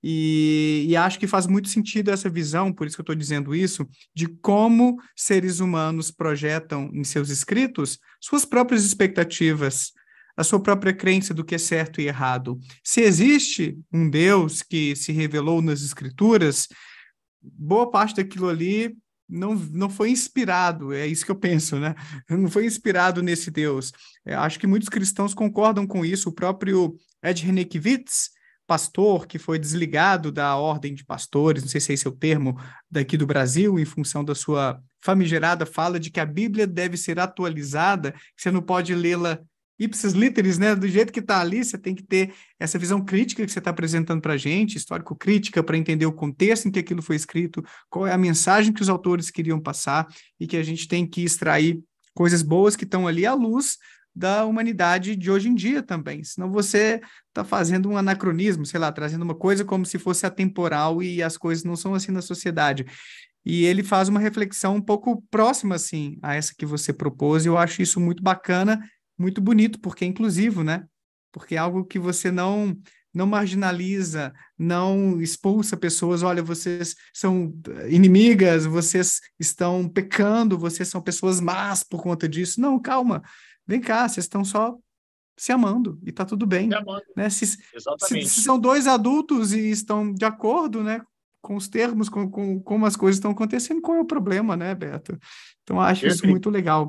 Speaker 1: e acho que faz muito sentido essa visão, por isso que eu estou dizendo isso, de como seres humanos projetam em seus escritos suas próprias expectativas, a sua própria crença do que é certo e errado. Se existe um Deus que se revelou nas escrituras, boa parte daquilo ali não foi inspirado, é isso que eu penso, né? Não foi inspirado nesse Deus. Acho que muitos cristãos concordam com isso. O próprio Ed Renekiewicz, pastor que foi desligado da ordem de pastores, não sei se esse é o termo daqui do Brasil, em função da sua famigerada fala de que a Bíblia deve ser atualizada, que você não pode lê-la ipsis literis, né? Do jeito que está ali, você tem que ter essa visão crítica que você está apresentando para a gente, histórico-crítica, para entender o contexto em que aquilo foi escrito, qual é a mensagem que os autores queriam passar, e que a gente tem que extrair coisas boas que estão ali à luz da humanidade de hoje em dia também. Senão você está fazendo um anacronismo, sei lá, trazendo uma coisa como se fosse atemporal e as coisas não são assim na sociedade. E ele faz uma reflexão um pouco próxima, assim, a essa que você propôs, e eu acho isso muito bacana, muito bonito, porque é inclusivo, né? Porque é algo que você não marginaliza, não expulsa pessoas, olha, vocês são inimigas, vocês estão pecando, vocês são pessoas más por conta disso. Não, calma, vem cá, vocês estão só se amando e tá tudo bem, né? Se
Speaker 2: Exatamente.
Speaker 1: são dois adultos e estão de acordo, né, com os termos, com como as coisas estão acontecendo, qual é o problema, né, Beto? Então, acho isso
Speaker 2: Perfeito.
Speaker 1: muito legal.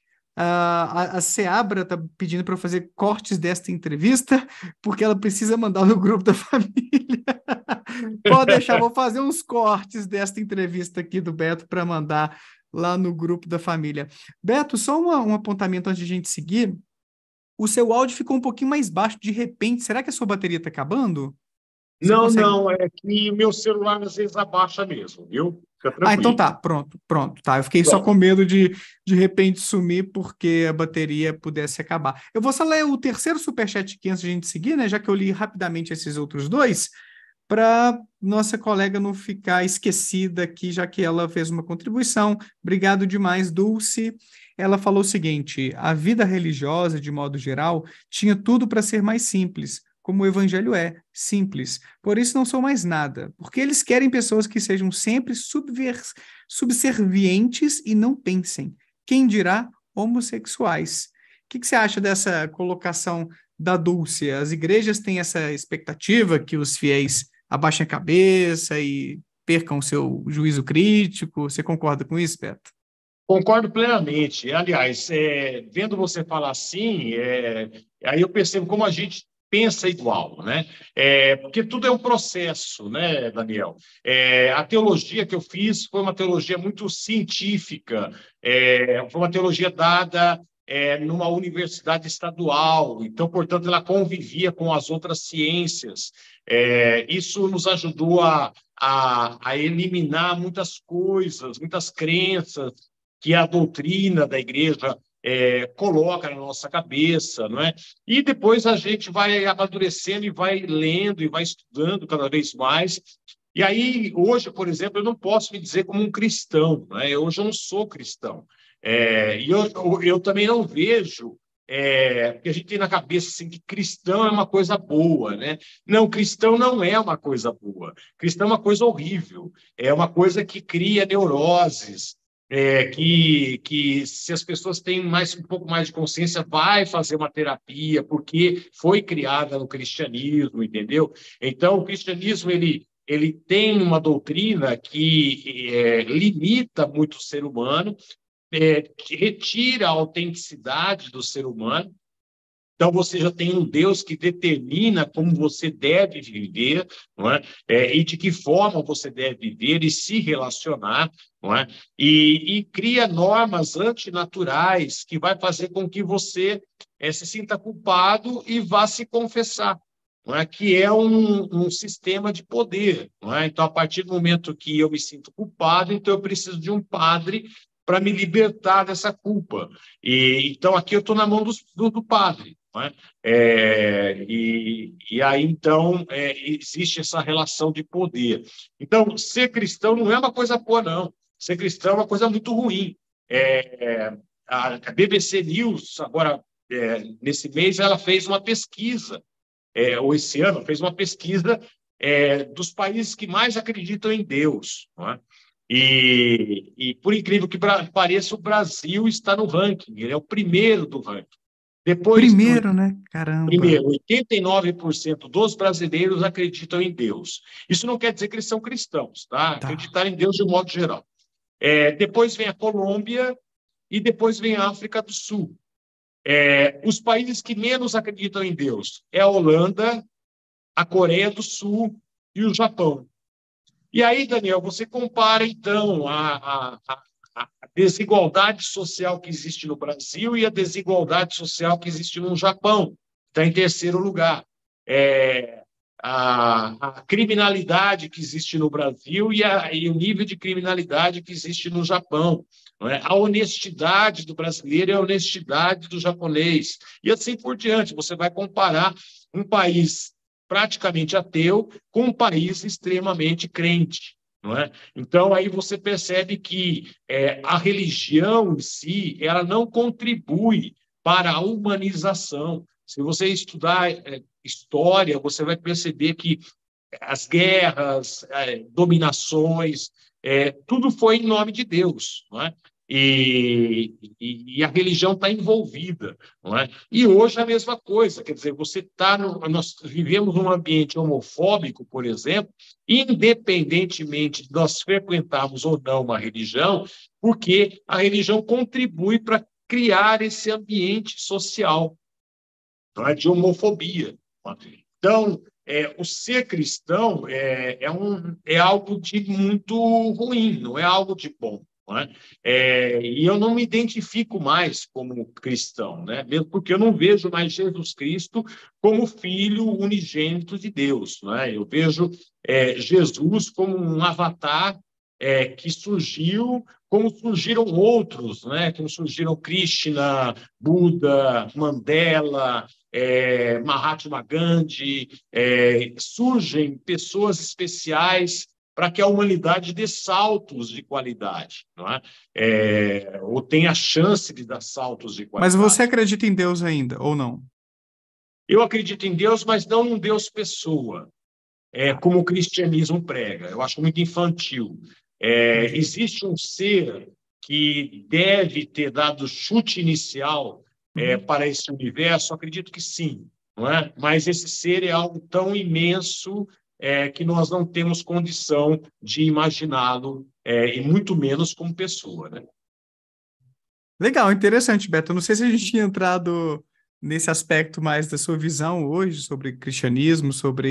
Speaker 1: A Seabra está pedindo para eu fazer cortes desta entrevista, porque ela precisa mandar no grupo da família. Pode deixar, vou fazer uns cortes desta entrevista aqui do Beto para mandar lá no grupo da família. Beto, só um apontamento antes de a gente seguir. O seu áudio ficou um pouquinho mais baixo de repente. Será que a sua bateria está acabando? Você
Speaker 2: Não,
Speaker 1: consegue.
Speaker 2: não, é que meu celular às vezes abaixa mesmo, viu? Fica
Speaker 1: Ah, então
Speaker 2: tranquilo.
Speaker 1: tá, pronto, tá. Eu fiquei só com
Speaker 2: Pronto.
Speaker 1: medo de repente sumir porque a bateria pudesse acabar. Eu vou só ler o terceiro superchat aqui antes de a gente seguir, né? Já que eu li rapidamente esses outros dois, para nossa colega não ficar esquecida aqui, já que ela fez uma contribuição. Obrigado demais, Dulce. Ela falou o seguinte: a vida religiosa, de modo geral, tinha tudo para ser mais simples, como o evangelho é, simples. Por isso não sou mais nada, porque eles querem pessoas que sejam sempre subservientes e não pensem. Quem dirá homossexuais? O que você acha dessa colocação da Dulce? As igrejas têm essa expectativa que os fiéis abaixem a cabeça e percam seu juízo crítico. Você concorda com isso, Beto?
Speaker 2: Concordo plenamente. Aliás, vendo você falar assim, aí eu percebo como a gente pensa igual, né? Porque tudo é um processo, né, Daniel? A teologia que eu fiz foi uma teologia muito científica, foi uma teologia dada numa universidade estadual, então, portanto, ela convivia com as outras ciências. Isso nos ajudou a eliminar muitas coisas, muitas crenças que a doutrina da igreja coloca na nossa cabeça, não é? E depois a gente vai amadurecendo e vai lendo e vai estudando cada vez mais. E aí, hoje, por exemplo, eu não posso me dizer como um cristão, né? Hoje eu não sou cristão. E eu também não vejo, porque a gente tem na cabeça assim, que cristão é uma coisa boa, né? Não, cristão não é uma coisa boa. Cristão é uma coisa horrível. É uma coisa que cria neuroses, que se as pessoas têm um pouco mais de consciência, vai fazer uma terapia, porque foi criada no cristianismo, entendeu? Então, o cristianismo, ele tem uma doutrina que limita muito o ser humano, que retira a autenticidade do ser humano. Então, você já tem um Deus que determina como você deve viver, não é? E de que forma você deve viver e se relacionar, não é? E cria normas antinaturais que vai fazer com que você se sinta culpado e vá se confessar, não é? Que é um sistema de poder. Não é? Então, a partir do momento que eu me sinto culpado, então eu preciso de um padre para me libertar dessa culpa. Então, aqui eu estou na mão do padre. Não é? E aí, então, existe essa relação de poder. Então, ser cristão não é uma coisa boa, não. Ser cristão é uma coisa muito ruim. A BBC News, agora, nesse mês, ela fez uma pesquisa, ou esse ano, fez uma pesquisa dos países que mais acreditam em Deus. Não é? E, por incrível que pareça, o Brasil está no ranking, ele é o primeiro do ranking. Depois do
Speaker 1: Primeiro, né? Caramba.
Speaker 2: Primeiro, 89% dos brasileiros acreditam em Deus. Isso não quer dizer que eles são cristãos, tá?
Speaker 1: Tá.
Speaker 2: Acreditar em Deus de um modo geral. Depois vem a Colômbia e depois vem a África do Sul. Os países que menos acreditam em Deus é a Holanda, a Coreia do Sul e o Japão. E aí, Daniel, você compara, então, a desigualdade social que existe no Brasil e a desigualdade social que existe no Japão. Está em terceiro lugar. A criminalidade que existe no Brasil e o nível de criminalidade que existe no Japão. Não é? A honestidade do brasileiro e a honestidade do japonês. E assim por diante. Você vai comparar um país praticamente ateu com um país extremamente crente. Não é? Então, aí você percebe que a religião em si ela não contribui para a humanização. Se você estudar história, você vai perceber que as guerras, dominações, tudo foi em nome de Deus, não é? E a religião está envolvida, não é? E hoje é a mesma coisa, quer dizer, nós vivemos num ambiente homofóbico, por exemplo, independentemente de nós frequentarmos ou não uma religião, porque a religião contribui para criar esse ambiente social, não é? De homofobia. Não é? Então, o ser cristão é algo de muito ruim, não é algo de bom. Não é? E eu não me identifico mais como cristão, né? Mesmo porque eu não vejo mais Jesus Cristo como filho unigênito de Deus. Não é? Eu vejo Jesus como um avatar que surgiu, como surgiram outros, né? Como surgiram Krishna, Buda, Mandela, Mahatma Gandhi, surgem pessoas especiais para que a humanidade dê saltos de qualidade, não é? Ou tenha a chance de dar saltos de
Speaker 1: Mas você
Speaker 2: qualidade.
Speaker 1: acredita em Deus ainda, ou não?
Speaker 2: Eu acredito em Deus, mas não um Deus pessoa,
Speaker 1: Tá,
Speaker 2: como o cristianismo prega. Eu acho muito infantil.
Speaker 1: entendi.
Speaker 2: Existe um ser que deve ter dado chute inicial
Speaker 1: Uhum.
Speaker 2: para esse universo? Acredito que sim, não é? Mas esse ser é algo tão imenso que nós não temos condição de imaginá-lo, e muito menos como pessoa, né?
Speaker 1: Legal, interessante, Beto. Eu não sei se a gente tinha entrado nesse aspecto mais da sua visão hoje sobre cristianismo,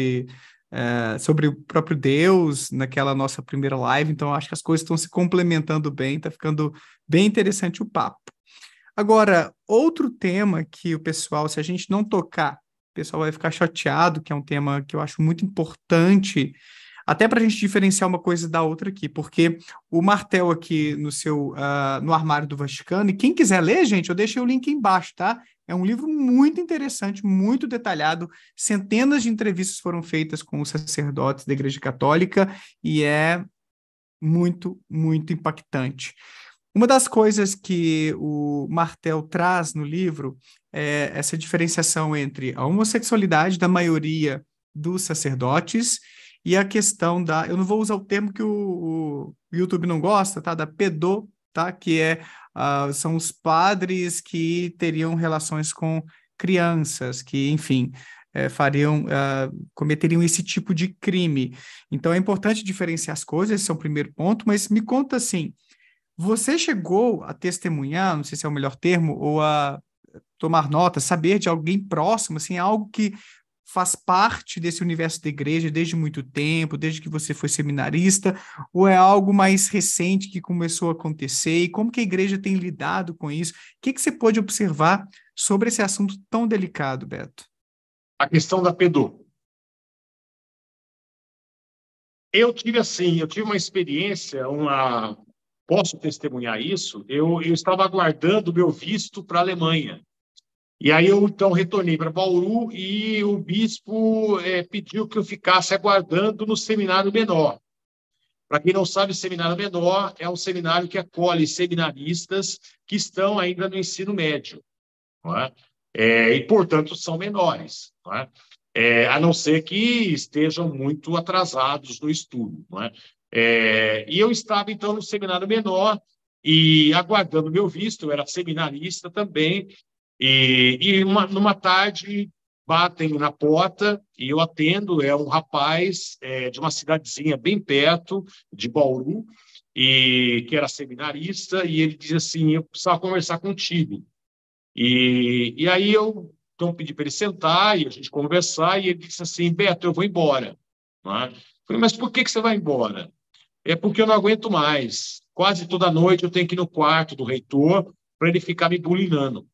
Speaker 1: sobre o próprio Deus, naquela nossa primeira live. Então, acho que as coisas estão se complementando bem, está ficando bem interessante o papo. Agora, outro tema que o pessoal, se a gente não tocar, o pessoal vai ficar chateado, que é um tema que eu acho muito importante, até para a gente diferenciar uma coisa da outra aqui, porque o martel aqui no armário do Vaticano, e quem quiser ler, gente, eu deixei o link embaixo, tá? É um livro muito interessante, muito detalhado. Centenas de entrevistas foram feitas com os sacerdotes da Igreja Católica e é muito, muito impactante. Uma das coisas que o Martel traz no livro é essa diferenciação entre a homossexualidade da maioria dos sacerdotes e a questão da, eu não vou usar o termo que o YouTube não gosta, tá? Da pedó, tá? Que são os padres que teriam relações com crianças, que, enfim, cometeriam esse tipo de crime. Então é importante diferenciar as coisas, esse é o primeiro ponto, mas me conta assim, você chegou a testemunhar, não sei se é o melhor termo, ou a tomar nota, saber de alguém próximo, assim, algo que faz parte desse universo da igreja desde muito tempo, desde que você foi seminarista, ou é algo mais recente que começou a acontecer? E como que a igreja tem lidado com isso? O que que você pode observar sobre esse assunto tão delicado, Beto?
Speaker 2: A questão da pedô. Eu tive uma experiência, posso testemunhar isso. Eu estava aguardando o meu visto para a Alemanha. E aí eu então retornei para Bauru e o bispo pediu que eu ficasse aguardando no seminário menor. Para quem não sabe, o seminário menor é um seminário que acolhe seminaristas que estão ainda no ensino médio, não é? E, portanto, são menores, não é? A não ser que estejam muito atrasados no estudo. Não é? E eu estava, então, no seminário menor e aguardando meu visto, eu era seminarista também, numa tarde batem na porta e eu atendo, é um rapaz de uma cidadezinha bem perto de Bauru, e que era seminarista, e ele diz assim, eu precisava conversar contigo. E aí eu então pedi para ele sentar e a gente conversar, e ele disse assim, Beto, eu vou embora. Não é? Eu falei, mas por que você vai embora? É porque eu não aguento mais. Quase toda noite eu tenho que ir no quarto do reitor para ele ficar me bulinando.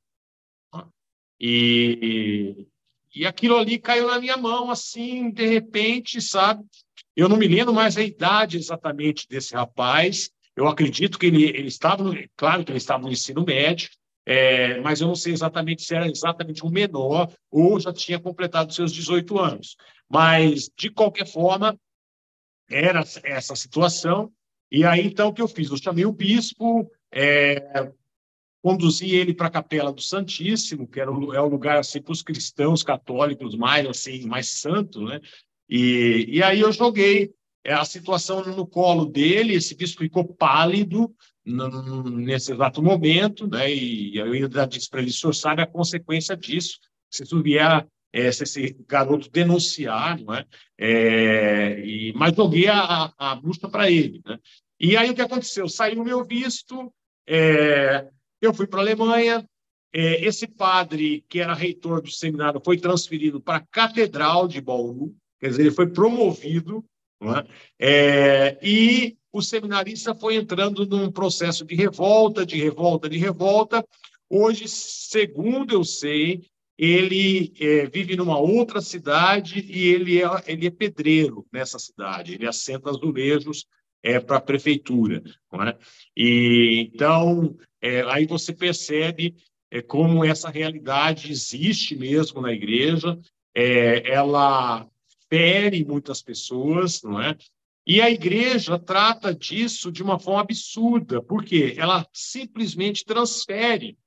Speaker 2: E, e aquilo ali caiu na minha mão, assim, de repente, sabe? Eu não me lembro mais a idade exatamente desse rapaz. Eu acredito que ele estava, claro que ele estava no ensino médio, mas eu não sei exatamente se era exatamente um menor ou já tinha completado seus 18 anos. Mas, de qualquer forma, era essa situação. E aí, então, o que eu fiz? Eu chamei o bispo, conduzi ele para a Capela do Santíssimo, que é o lugar assim para os cristãos católicos mais assim mais santo, né? E aí eu joguei a situação no colo dele, esse bispo ficou pálido nesse exato momento, né? E eu ainda disse para ele, o senhor sabe a consequência disso, se isso vier se esse garoto denunciar, não é? Mas joguei a bucha para ele, né? E aí o que aconteceu? Saiu o meu visto, eu fui para a Alemanha. Esse padre, que era reitor do seminário, foi transferido para a Catedral de Bauru, quer dizer, ele foi promovido, não é? E o seminarista foi entrando num processo de revolta, de revolta, de revolta. Hoje, segundo eu sei, ele vive numa outra cidade e ele é pedreiro nessa cidade, ele assenta azulejos para a prefeitura. Não é? Então, aí você percebe como essa realidade existe mesmo na igreja, ela fere muitas pessoas, não é? E a igreja trata disso de uma forma absurda, porque ela simplesmente transfere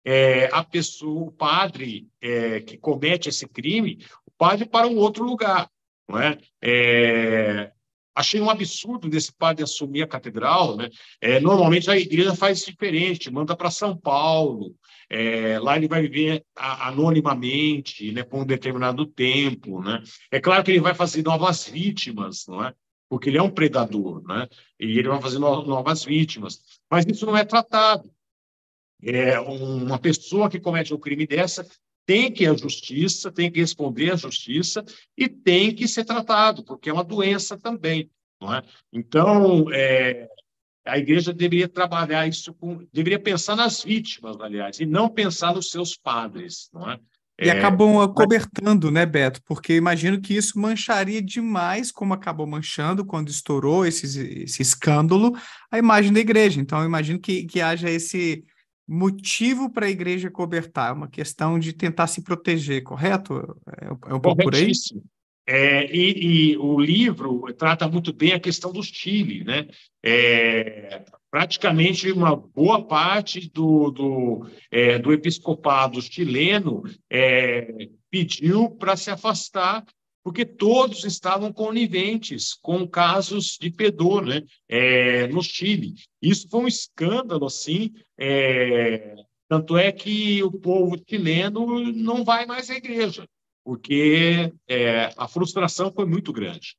Speaker 2: a pessoa, o padre que comete esse crime, o padre para um outro lugar, não é? Achei um absurdo desse padre assumir a catedral, né? Normalmente a igreja faz diferente, manda para São Paulo, lá ele vai viver anonimamente, né, por um determinado tempo, né? É claro que ele vai fazer novas vítimas, não é? Porque ele é um predador, né? E ele vai fazer novas vítimas. Mas isso não é tratado. Uma pessoa que comete um crime dessa tem que ir à justiça, tem que responder à justiça e tem que ser tratado, porque é uma doença também, não é? Então, a igreja deveria trabalhar isso, deveria pensar nas vítimas, aliás, e não pensar nos seus padres, não é?
Speaker 1: E
Speaker 2: É,
Speaker 1: acabam
Speaker 2: mas,
Speaker 1: acobertando, né, Beto? Porque imagino que isso mancharia demais, como acabou manchando quando estourou esse escândalo, a imagem da igreja. Então, eu imagino que haja esse motivo para a igreja cobertar, uma questão de tentar se proteger, correto? É um pouco por aí?
Speaker 2: corretíssimo. E o livro trata muito bem a questão do Chile, né? Praticamente uma boa parte do episcopado chileno pediu para se afastar, porque todos estavam coniventes com casos de pedô, né? No Chile. Isso foi um escândalo, assim. Tanto é que o povo chileno não vai mais à igreja porque a frustração foi muito grande.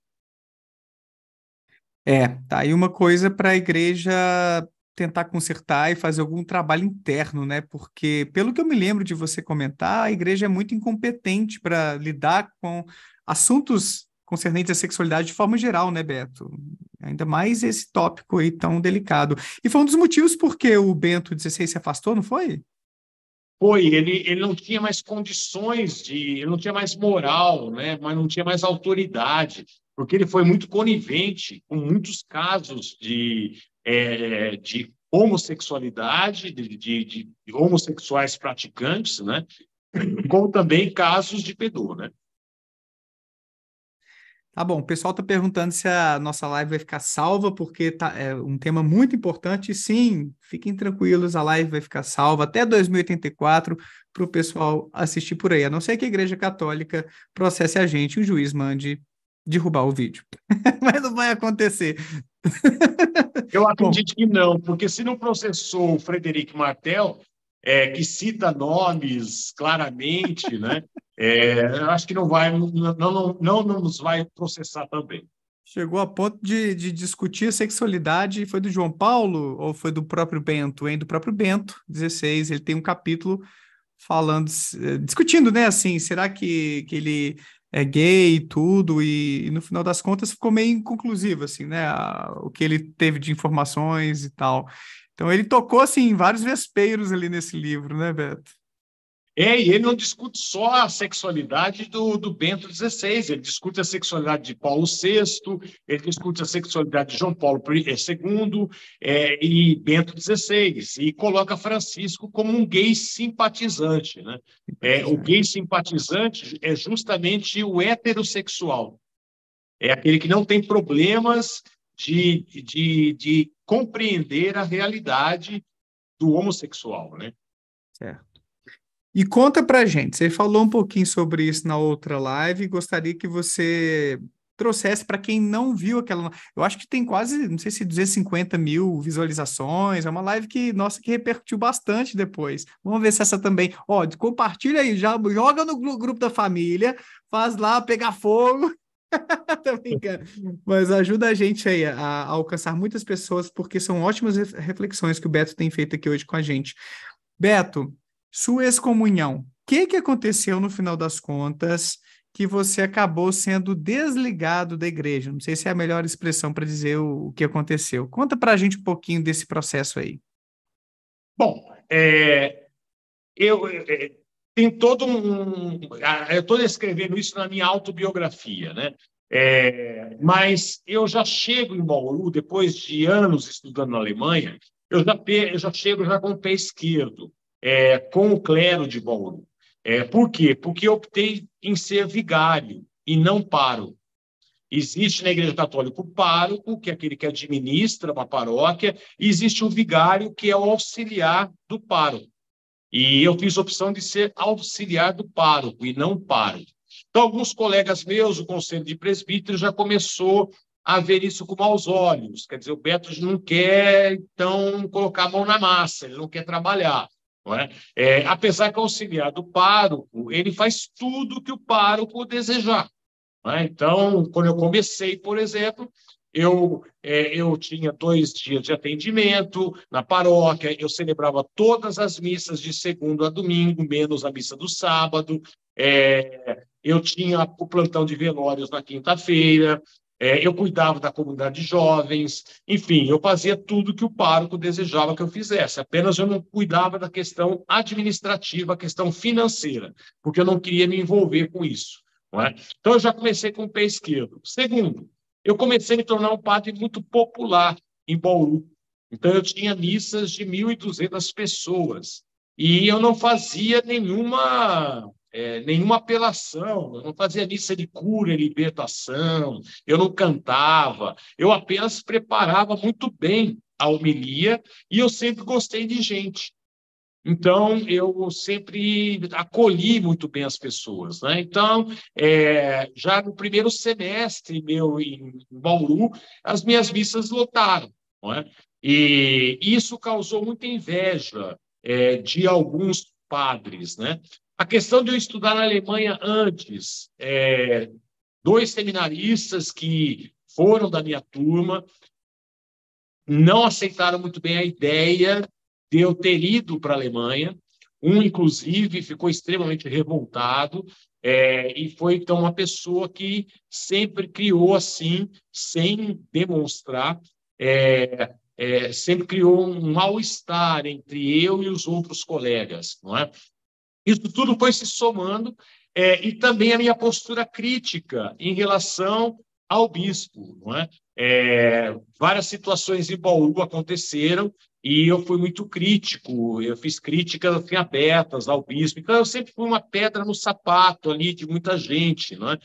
Speaker 1: Tá aí uma coisa para a igreja tentar consertar e fazer algum trabalho interno, né? Porque, pelo que eu me lembro de você comentar, a igreja é muito incompetente para lidar com assuntos concernentes à sexualidade de forma geral, né, Beto? Ainda mais esse tópico aí tão delicado. E foi um dos motivos por que o Bento XVI se afastou, não foi?
Speaker 2: Ele não tinha mais condições ele não tinha mais moral, né? Mas não tinha mais autoridade, porque ele foi muito conivente com muitos casos de homossexualidade, de homossexuais praticantes, né? Como também casos de pedô, né?
Speaker 1: Tá bom, o pessoal está perguntando se a nossa live vai ficar salva, porque é um tema muito importante. Sim, fiquem tranquilos, a live vai ficar salva até 2084 para o pessoal assistir por aí. A não ser que a Igreja Católica processe a gente, o juiz mande derrubar o vídeo. Mas não vai acontecer.
Speaker 2: Eu
Speaker 1: Bom,
Speaker 2: acredito que não, porque se não processou o Frederic Martel, que cita nomes claramente, né? Eu acho que não vai, não nos vai processar também.
Speaker 1: chegou a ponto de discutir a sexualidade. Foi do João Paulo ou foi do próprio Bento, hein? Do próprio Bento, 16. Ele tem um capítulo falando, discutindo, né, assim, será que ele é gay e tudo, e no final das contas ficou meio inconclusivo, assim, né, o que ele teve de informações e tal. Então ele tocou, assim, em vários vespeiros ali nesse livro, né, Beto?
Speaker 2: E ele não discute só a sexualidade do Bento XVI, ele discute a sexualidade de Paulo VI, ele discute a sexualidade de João Paulo II e Bento XVI, e coloca Francisco como um gay simpatizante, né? O
Speaker 1: Simpatizante.
Speaker 2: gay simpatizante é justamente o heterossexual, é aquele que não tem problemas de compreender a realidade do homossexual, né?
Speaker 1: Certo. E conta pra gente, você falou um pouquinho sobre isso na outra live, gostaria que você trouxesse para quem não viu aquela. Eu acho que tem quase, não sei se 250 mil visualizações, é uma live que, nossa, que repercutiu bastante depois. Vamos ver se essa também. Ó, compartilha aí, já joga no grupo da família, faz lá pegar fogo. Tô brincando. Mas ajuda a gente aí a alcançar muitas pessoas, porque são ótimas reflexões que o Beto tem feito aqui hoje com a gente. Beto, sua excomunhão, o que aconteceu no final das contas que você acabou sendo desligado da igreja? Não sei se é a melhor expressão para dizer o que aconteceu. Conta para a gente um pouquinho desse processo aí.
Speaker 2: Bom, eu tem todo eu estou descrevendo isso na minha autobiografia, né? Mas eu já chego em Bauru, depois de anos estudando na Alemanha, eu já chego já com o pé esquerdo, com o clero de Bauru. Por quê? Porque eu optei em ser vigário e não pároco. Existe na Igreja Católica o pároco, que é aquele que administra uma paróquia, e existe o vigário, que é o auxiliar do pároco. E eu fiz a opção de ser auxiliar do pároco e não pároco. Então, alguns colegas meus, o Conselho de Presbíteros, já começou a ver isso com maus olhos. Quer dizer, o Beto não quer, então, colocar a mão na massa, ele não quer trabalhar. Não é? Apesar que o auxiliar do pároco, ele faz tudo que o pároco desejar. Não é? Então, quando eu comecei, por exemplo, eu tinha 2 dias de atendimento na paróquia, eu celebrava todas as missas de segunda a domingo, menos a missa do sábado, eu tinha o plantão de velórios na quinta-feira, eu cuidava da comunidade de jovens, enfim, eu fazia tudo que o pároco desejava que eu fizesse, apenas eu não cuidava da questão administrativa, a questão financeira, porque eu não queria me envolver com isso. Não é? Então, eu já comecei com o pé esquerdo. Segundo, eu comecei a me tornar um padre muito popular em Bauru. Então, eu tinha missas de 1.200 pessoas. E eu não fazia nenhuma apelação, eu não fazia missa de cura e libertação, eu não cantava, eu apenas preparava muito bem a homilia e eu sempre gostei de gente. Então, eu sempre acolhi muito bem as pessoas. Né? Então, já no primeiro semestre meu em Bauru, as minhas missas lotaram. Não é? E isso causou muita inveja de alguns padres. Né? A questão de eu estudar na Alemanha antes, 2 seminaristas que foram da minha turma não aceitaram muito bem a ideia de eu ter ido para a Alemanha. Um, inclusive, ficou extremamente revoltado, e foi, então, uma pessoa que sempre criou assim, sem demonstrar, sempre criou um mal-estar entre eu e os outros colegas. Não é? Isso tudo foi se somando, e também a minha postura crítica em relação ao bispo. Não é? Várias situações em Bauru aconteceram e eu fui muito crítico, eu fiz críticas assim, abertas ao bispo. Então, eu sempre fui uma pedra no sapato ali de muita gente. Não é?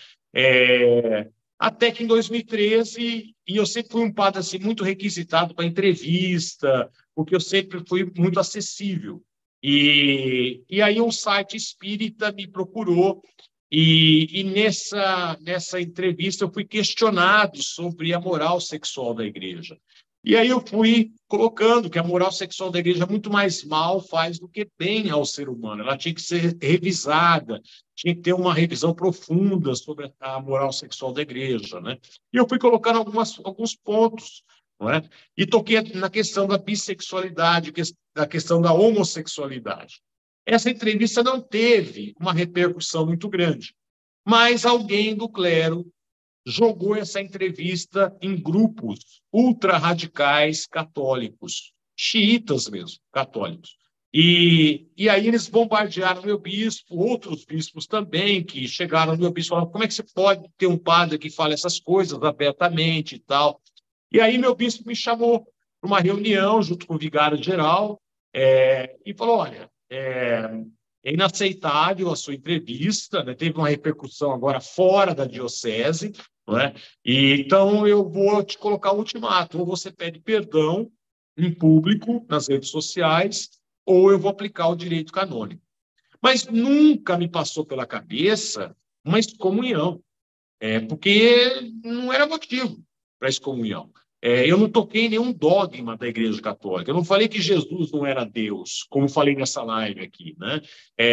Speaker 2: Até que em 2013, e eu sempre fui um padre assim, muito requisitado para entrevista, porque eu sempre fui muito acessível. E aí um site espírita me procurou e nessa entrevista eu fui questionado sobre a moral sexual da igreja. E aí eu fui colocando que a moral sexual da igreja muito mais mal faz do que bem ao ser humano. Ela tinha que ser revisada, tinha que ter uma revisão profunda sobre a moral sexual da igreja. Né? E eu fui colocando alguns pontos. Não é? E toquei na questão da bissexualidade, da questão da homossexualidade. Essa entrevista não teve uma repercussão muito grande, mas alguém do clero jogou essa entrevista em grupos ultra-radicais católicos, xiitas mesmo, católicos. E aí eles bombardearam meu bispo, outros bispos também, que chegaram no meu bispo e falaram: como é que você pode ter um padre que fala essas coisas abertamente e tal? E aí meu bispo me chamou para uma reunião junto com o vigário-geral, e falou: olha, é inaceitável a sua entrevista, né? Teve uma repercussão agora fora da diocese, não é? E, então eu vou te colocar um ultimato: ou você pede perdão em público, nas redes sociais, ou eu vou aplicar o direito canônico. Mas nunca me passou pela cabeça uma excomunhão, porque não era motivo para excomunhão. Eu não toquei nenhum dogma da Igreja Católica. Eu não falei que Jesus não era Deus, como falei nessa live aqui. Né?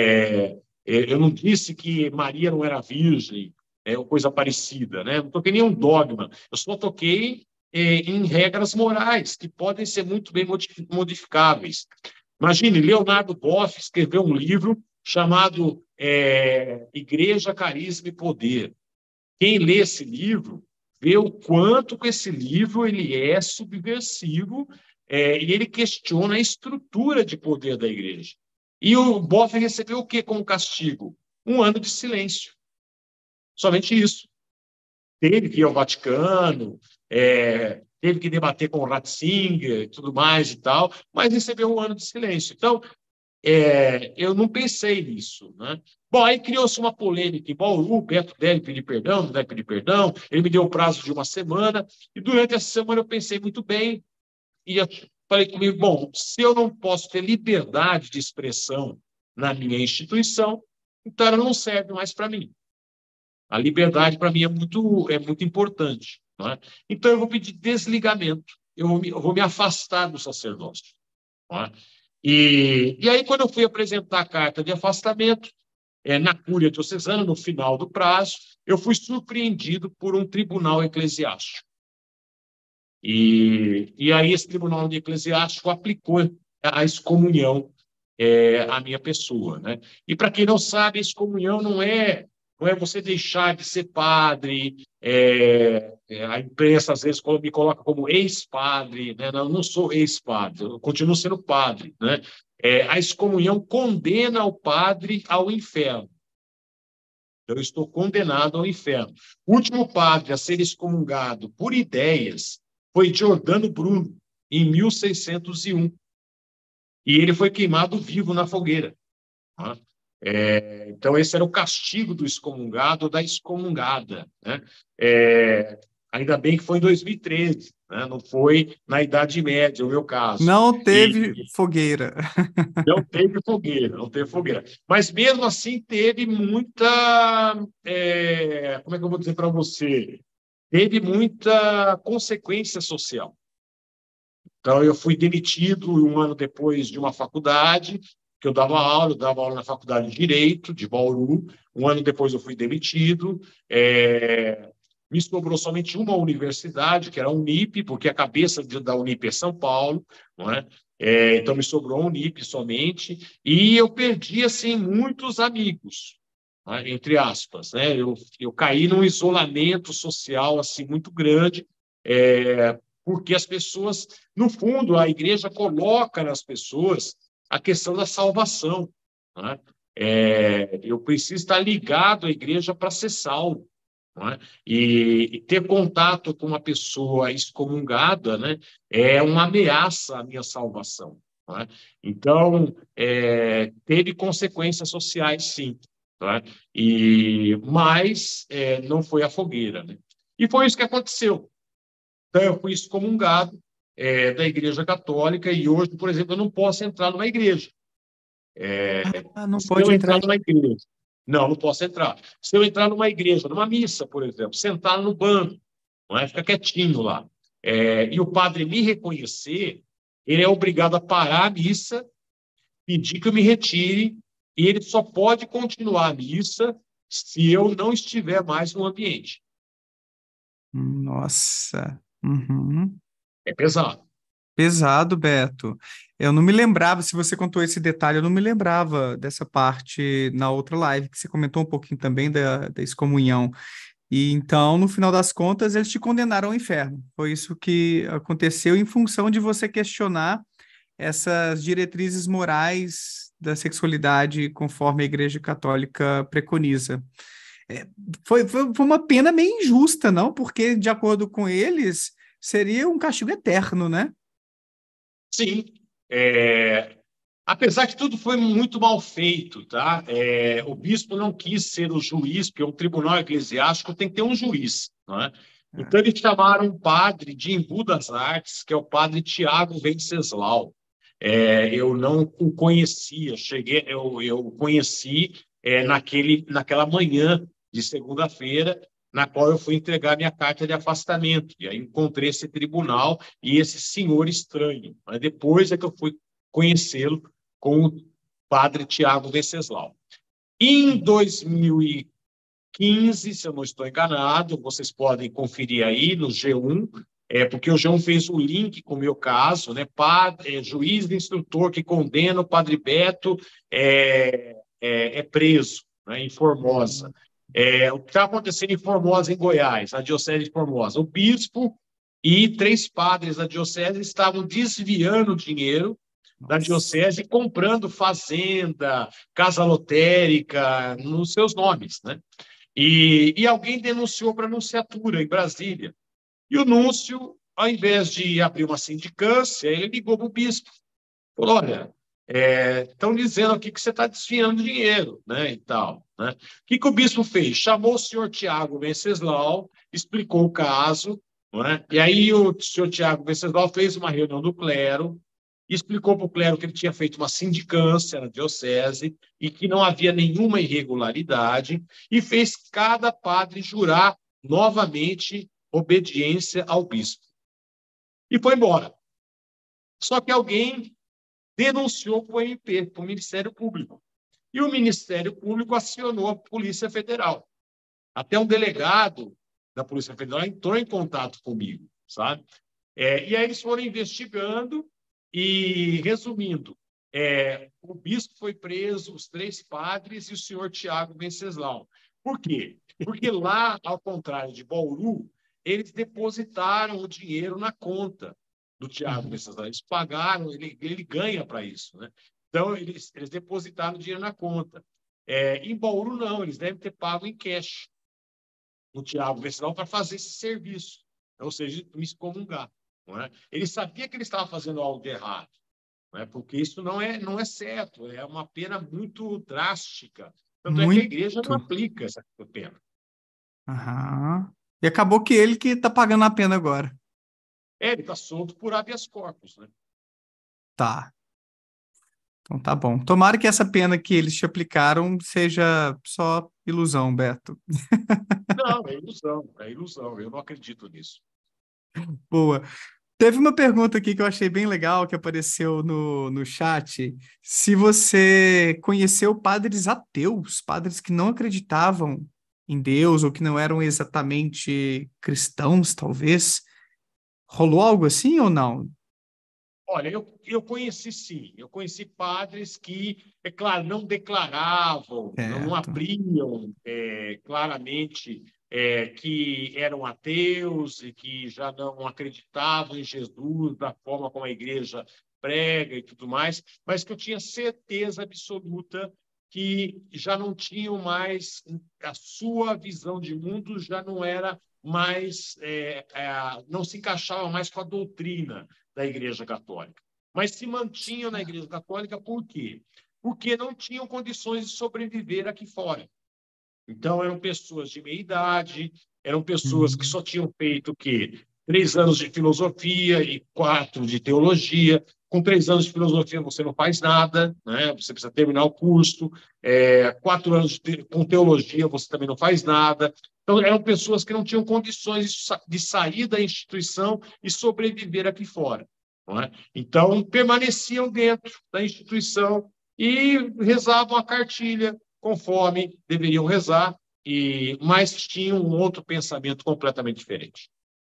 Speaker 2: Eu não disse que Maria não era virgem, ou coisa parecida. Né? Eu não toquei nenhum dogma. Eu só toquei em regras morais, que podem ser muito bem modificáveis. Imagine, Leonardo Boff escreveu um livro chamado Igreja, Carisma e Poder. Quem lê esse livro vê o quanto que esse livro ele é subversivo, e ele questiona a estrutura de poder da igreja. E o Boff recebeu o quê como castigo? 1 ano de silêncio. Somente isso. Teve que ir ao Vaticano, teve que debater com o Ratzinger e tudo mais e tal, mas recebeu 1 ano de silêncio. Então, eu não pensei nisso. Né? Bom, aí criou-se uma polêmica em Bauru: o Beto deve pedir perdão, não deve pedir perdão. Ele me deu o prazo de 1 semana, e durante essa semana eu pensei muito bem, ia falei comigo, bom, se eu não posso ter liberdade de expressão na minha instituição, então ela não serve mais para mim. A liberdade, para mim, é muito importante. Não é? Então, eu vou pedir desligamento, eu vou me afastar do sacerdócio. Não é? E aí, quando eu fui apresentar a carta de afastamento, na Cúria Diocesana, no final do prazo, eu fui surpreendido por um tribunal eclesiástico. E aí, esse tribunal eclesiástico aplicou a excomunhão à minha pessoa. Né? E, para quem não sabe, a excomunhão não é você deixar de ser padre. A imprensa, às vezes, me coloca como ex-padre. Né? Não, eu não sou ex-padre, eu continuo sendo padre. Né? A excomunhão condena o padre ao inferno. Eu estou condenado ao inferno. O último padre a ser excomungado por ideias foi Giordano Bruno, em 1601. E ele foi queimado vivo na fogueira. Tá? Então, esse era o castigo do excomungado ou da excomungada. Né? Ainda bem que foi em 2013, né? Não foi na Idade Média, o meu caso.
Speaker 1: Não teve
Speaker 2: E
Speaker 1: fogueira.
Speaker 2: não teve fogueira, não teve fogueira. Mas, mesmo assim, teve muita... como é que eu vou dizer para você? Teve muita consequência social. Então, eu fui demitido um ano depois de uma faculdade, que eu dava aula na Faculdade de Direito, de Bauru. Um ano depois eu fui demitido. Me sobrou somente uma universidade, que era a Unip, porque a cabeça da Unip é São Paulo, não é? Então, me sobrou a Unip somente, e eu perdi, assim, muitos amigos, né? Entre aspas, né? Eu caí num isolamento social, assim, muito grande, porque as pessoas, no fundo, a igreja coloca nas pessoas a questão da salvação. Né? Eu preciso estar ligado à igreja para ser salvo. Não é? E ter contato com uma pessoa excomungada, né, é uma ameaça à minha salvação. Não é? Então, teve consequências sociais, sim. Não é? Mas não foi a fogueira. Né? E foi isso que aconteceu. Então, eu fui excomungado da Igreja Católica e hoje, por exemplo, eu não posso entrar numa igreja.
Speaker 1: Não
Speaker 2: Se eu
Speaker 1: pode entrar.
Speaker 2: entrar numa igreja, não posso entrar. Se eu entrar numa igreja, numa missa, por exemplo, sentar no banco, não é? Ficar quietinho lá, e o padre me reconhecer, ele é obrigado a parar a missa, pedir que eu me retire, e ele só pode continuar a missa se eu não estiver mais no ambiente.
Speaker 1: Nossa. Uhum.
Speaker 2: É pesado.
Speaker 1: Pesado, Beto. Eu não me lembrava, se você contou esse detalhe, eu não me lembrava dessa parte na outra live, que você comentou um pouquinho também da excomunhão. E então, no final das contas, eles te condenaram ao inferno. Foi isso que aconteceu em função de você questionar essas diretrizes morais da sexualidade conforme a Igreja Católica preconiza. É, foi uma pena meio injusta, não? Porque, de acordo com eles, seria um castigo eterno, né?
Speaker 2: Sim, apesar que tudo foi muito mal feito, tá? O bispo não quis ser o juiz, porque o tribunal eclesiástico tem que ter um juiz, não é? Então, eles chamaram um padre de Embu das Artes, que é o padre Tiago Venceslau. Eu não o conhecia, eu conheci naquela manhã de segunda-feira, na qual eu fui entregar minha carta de afastamento. E aí encontrei esse tribunal e esse senhor estranho. Mas depois é que eu fui conhecê-lo com o padre Tiago Venceslau. Em 2015, se eu não estou enganado, vocês podem conferir aí no G1, porque o G1 fez o link com o meu caso, né? Juiz e instrutor que condena o padre Beto é preso, né, em Formosa. O que está acontecendo em Formosa, em Goiás, a Diocese de Formosa? O bispo e 3 padres da Diocese estavam desviando dinheiro da Diocese e comprando fazenda, casa lotérica, nos seus nomes, né? E alguém denunciou para a nunciatura em Brasília. E o núncio, ao invés de abrir uma sindicância, ele ligou para o bispo. Falou, olha, estão dizendo aqui que você está desviando dinheiro, né, e tal. Né? O que o bispo fez? Chamou o senhor Tiago Venceslau, explicou o caso, não é? E aí o senhor Tiago Venceslau fez uma reunião do clero, explicou para o clero que ele tinha feito uma sindicância na diocese e que não havia nenhuma irregularidade, e fez cada padre jurar novamente obediência ao bispo. E foi embora. Só que alguém denunciou para o MP, para o Ministério Público. E o Ministério Público acionou a Polícia Federal. Até um delegado da Polícia Federal entrou em contato comigo, sabe? E aí eles foram investigando e, resumindo, o bispo foi preso, os 3 padres e o senhor Tiago Venceslau. Por quê? Porque lá, ao contrário de Bauru, eles depositaram o dinheiro na conta do Tiago Venceslau. Eles pagaram, ele ganha para isso, né? Então, eles depositaram o dinheiro na conta. Em Bauru, não, eles devem ter pago em cash no Tiago Venceslau para fazer esse serviço, ou seja, me excomungar. Não é? Ele sabia que ele estava fazendo algo de errado, não é? Porque isso não é certo, é uma pena muito drástica. Tanto é que a igreja não
Speaker 1: Muito.
Speaker 2: aplica essa pena.
Speaker 1: Aham. E acabou que ele que está pagando a pena agora.
Speaker 2: Ele está solto por habeas corpus. Né?
Speaker 1: Tá. Então tá bom. Tomara que essa pena que eles te aplicaram seja só ilusão, Beto.
Speaker 2: Não, é ilusão, é ilusão. Eu não acredito nisso.
Speaker 1: Boa. Teve uma pergunta aqui que eu achei bem legal que apareceu no chat. Se você conheceu padres ateus, padres que não acreditavam em Deus ou que não eram exatamente cristãos, talvez, rolou algo assim ou não?
Speaker 2: Olha, eu conheci sim, eu conheci padres que, é claro, não declaravam, não
Speaker 1: Certo.
Speaker 2: abriam claramente que eram ateus e que já não acreditavam em Jesus da forma como a igreja prega e tudo mais, mas que eu tinha certeza absoluta que já não tinham mais, a sua visão de mundo já não era mais, não se encaixava mais com a doutrina da Igreja Católica. Mas se mantinham na Igreja Católica por quê? Porque não tinham condições de sobreviver aqui fora. Então, eram pessoas de meia idade, eram pessoas que
Speaker 1: Hum.
Speaker 2: só tinham feito o quê? 3 anos de filosofia e 4 de teologia. Com 3 anos de filosofia, você não faz nada, né? Você precisa terminar o curso. 4 anos com teologia, você também não faz nada. Então, eram pessoas que não tinham condições de sair da instituição e sobreviver aqui fora. Não é? Então, permaneciam dentro da instituição e rezavam a cartilha, conforme deveriam rezar, mas tinham um outro pensamento completamente diferente.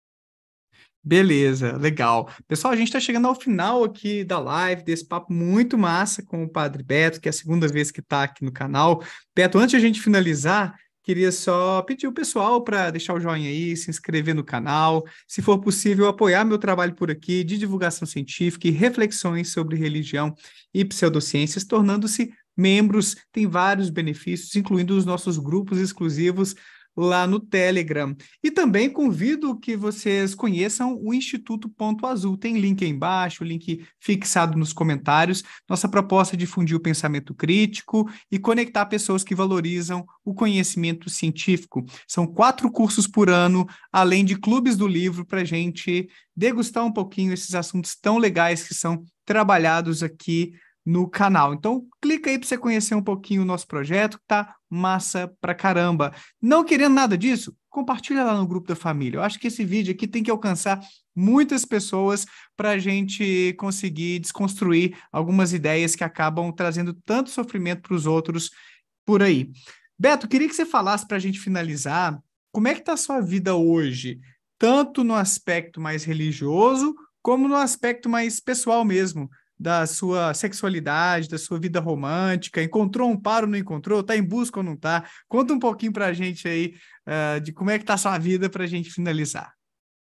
Speaker 1: Beleza, legal. Pessoal, a gente está chegando ao final aqui da live, desse papo muito massa com o Padre Beto, que é a segunda vez que está aqui no canal. Beto, antes de a gente finalizar, queria só pedir o pessoal para deixar o joinha aí, se inscrever no canal, se for possível, apoiar meu trabalho por aqui de divulgação científica e reflexões sobre religião e pseudociências, tornando-se membros. Tem vários benefícios, incluindo os nossos grupos exclusivos lá no Telegram. E também convido que vocês conheçam o Instituto Ponto Azul. Tem link aí embaixo, link fixado nos comentários. Nossa proposta é difundir o pensamento crítico e conectar pessoas que valorizam o conhecimento científico. São 4 cursos por ano, além de clubes do livro, para a gente degustar um pouquinho esses assuntos tão legais que são trabalhados aqui no canal. Então, clica aí para você conhecer um pouquinho o nosso projeto, que tá massa pra caramba. Não querendo nada disso, compartilha lá no grupo da família. Eu acho que esse vídeo aqui tem que alcançar muitas pessoas para a gente conseguir desconstruir algumas ideias que acabam trazendo tanto sofrimento para os outros por aí. Beto, queria que você falasse para a gente finalizar como é que está a sua vida hoje, tanto no aspecto mais religioso, como no aspecto mais pessoal mesmo, da sua sexualidade, da sua vida romântica, encontrou um par ou não encontrou, está em busca ou não está? Conta um pouquinho para a gente aí de como é que está a sua vida para a gente finalizar.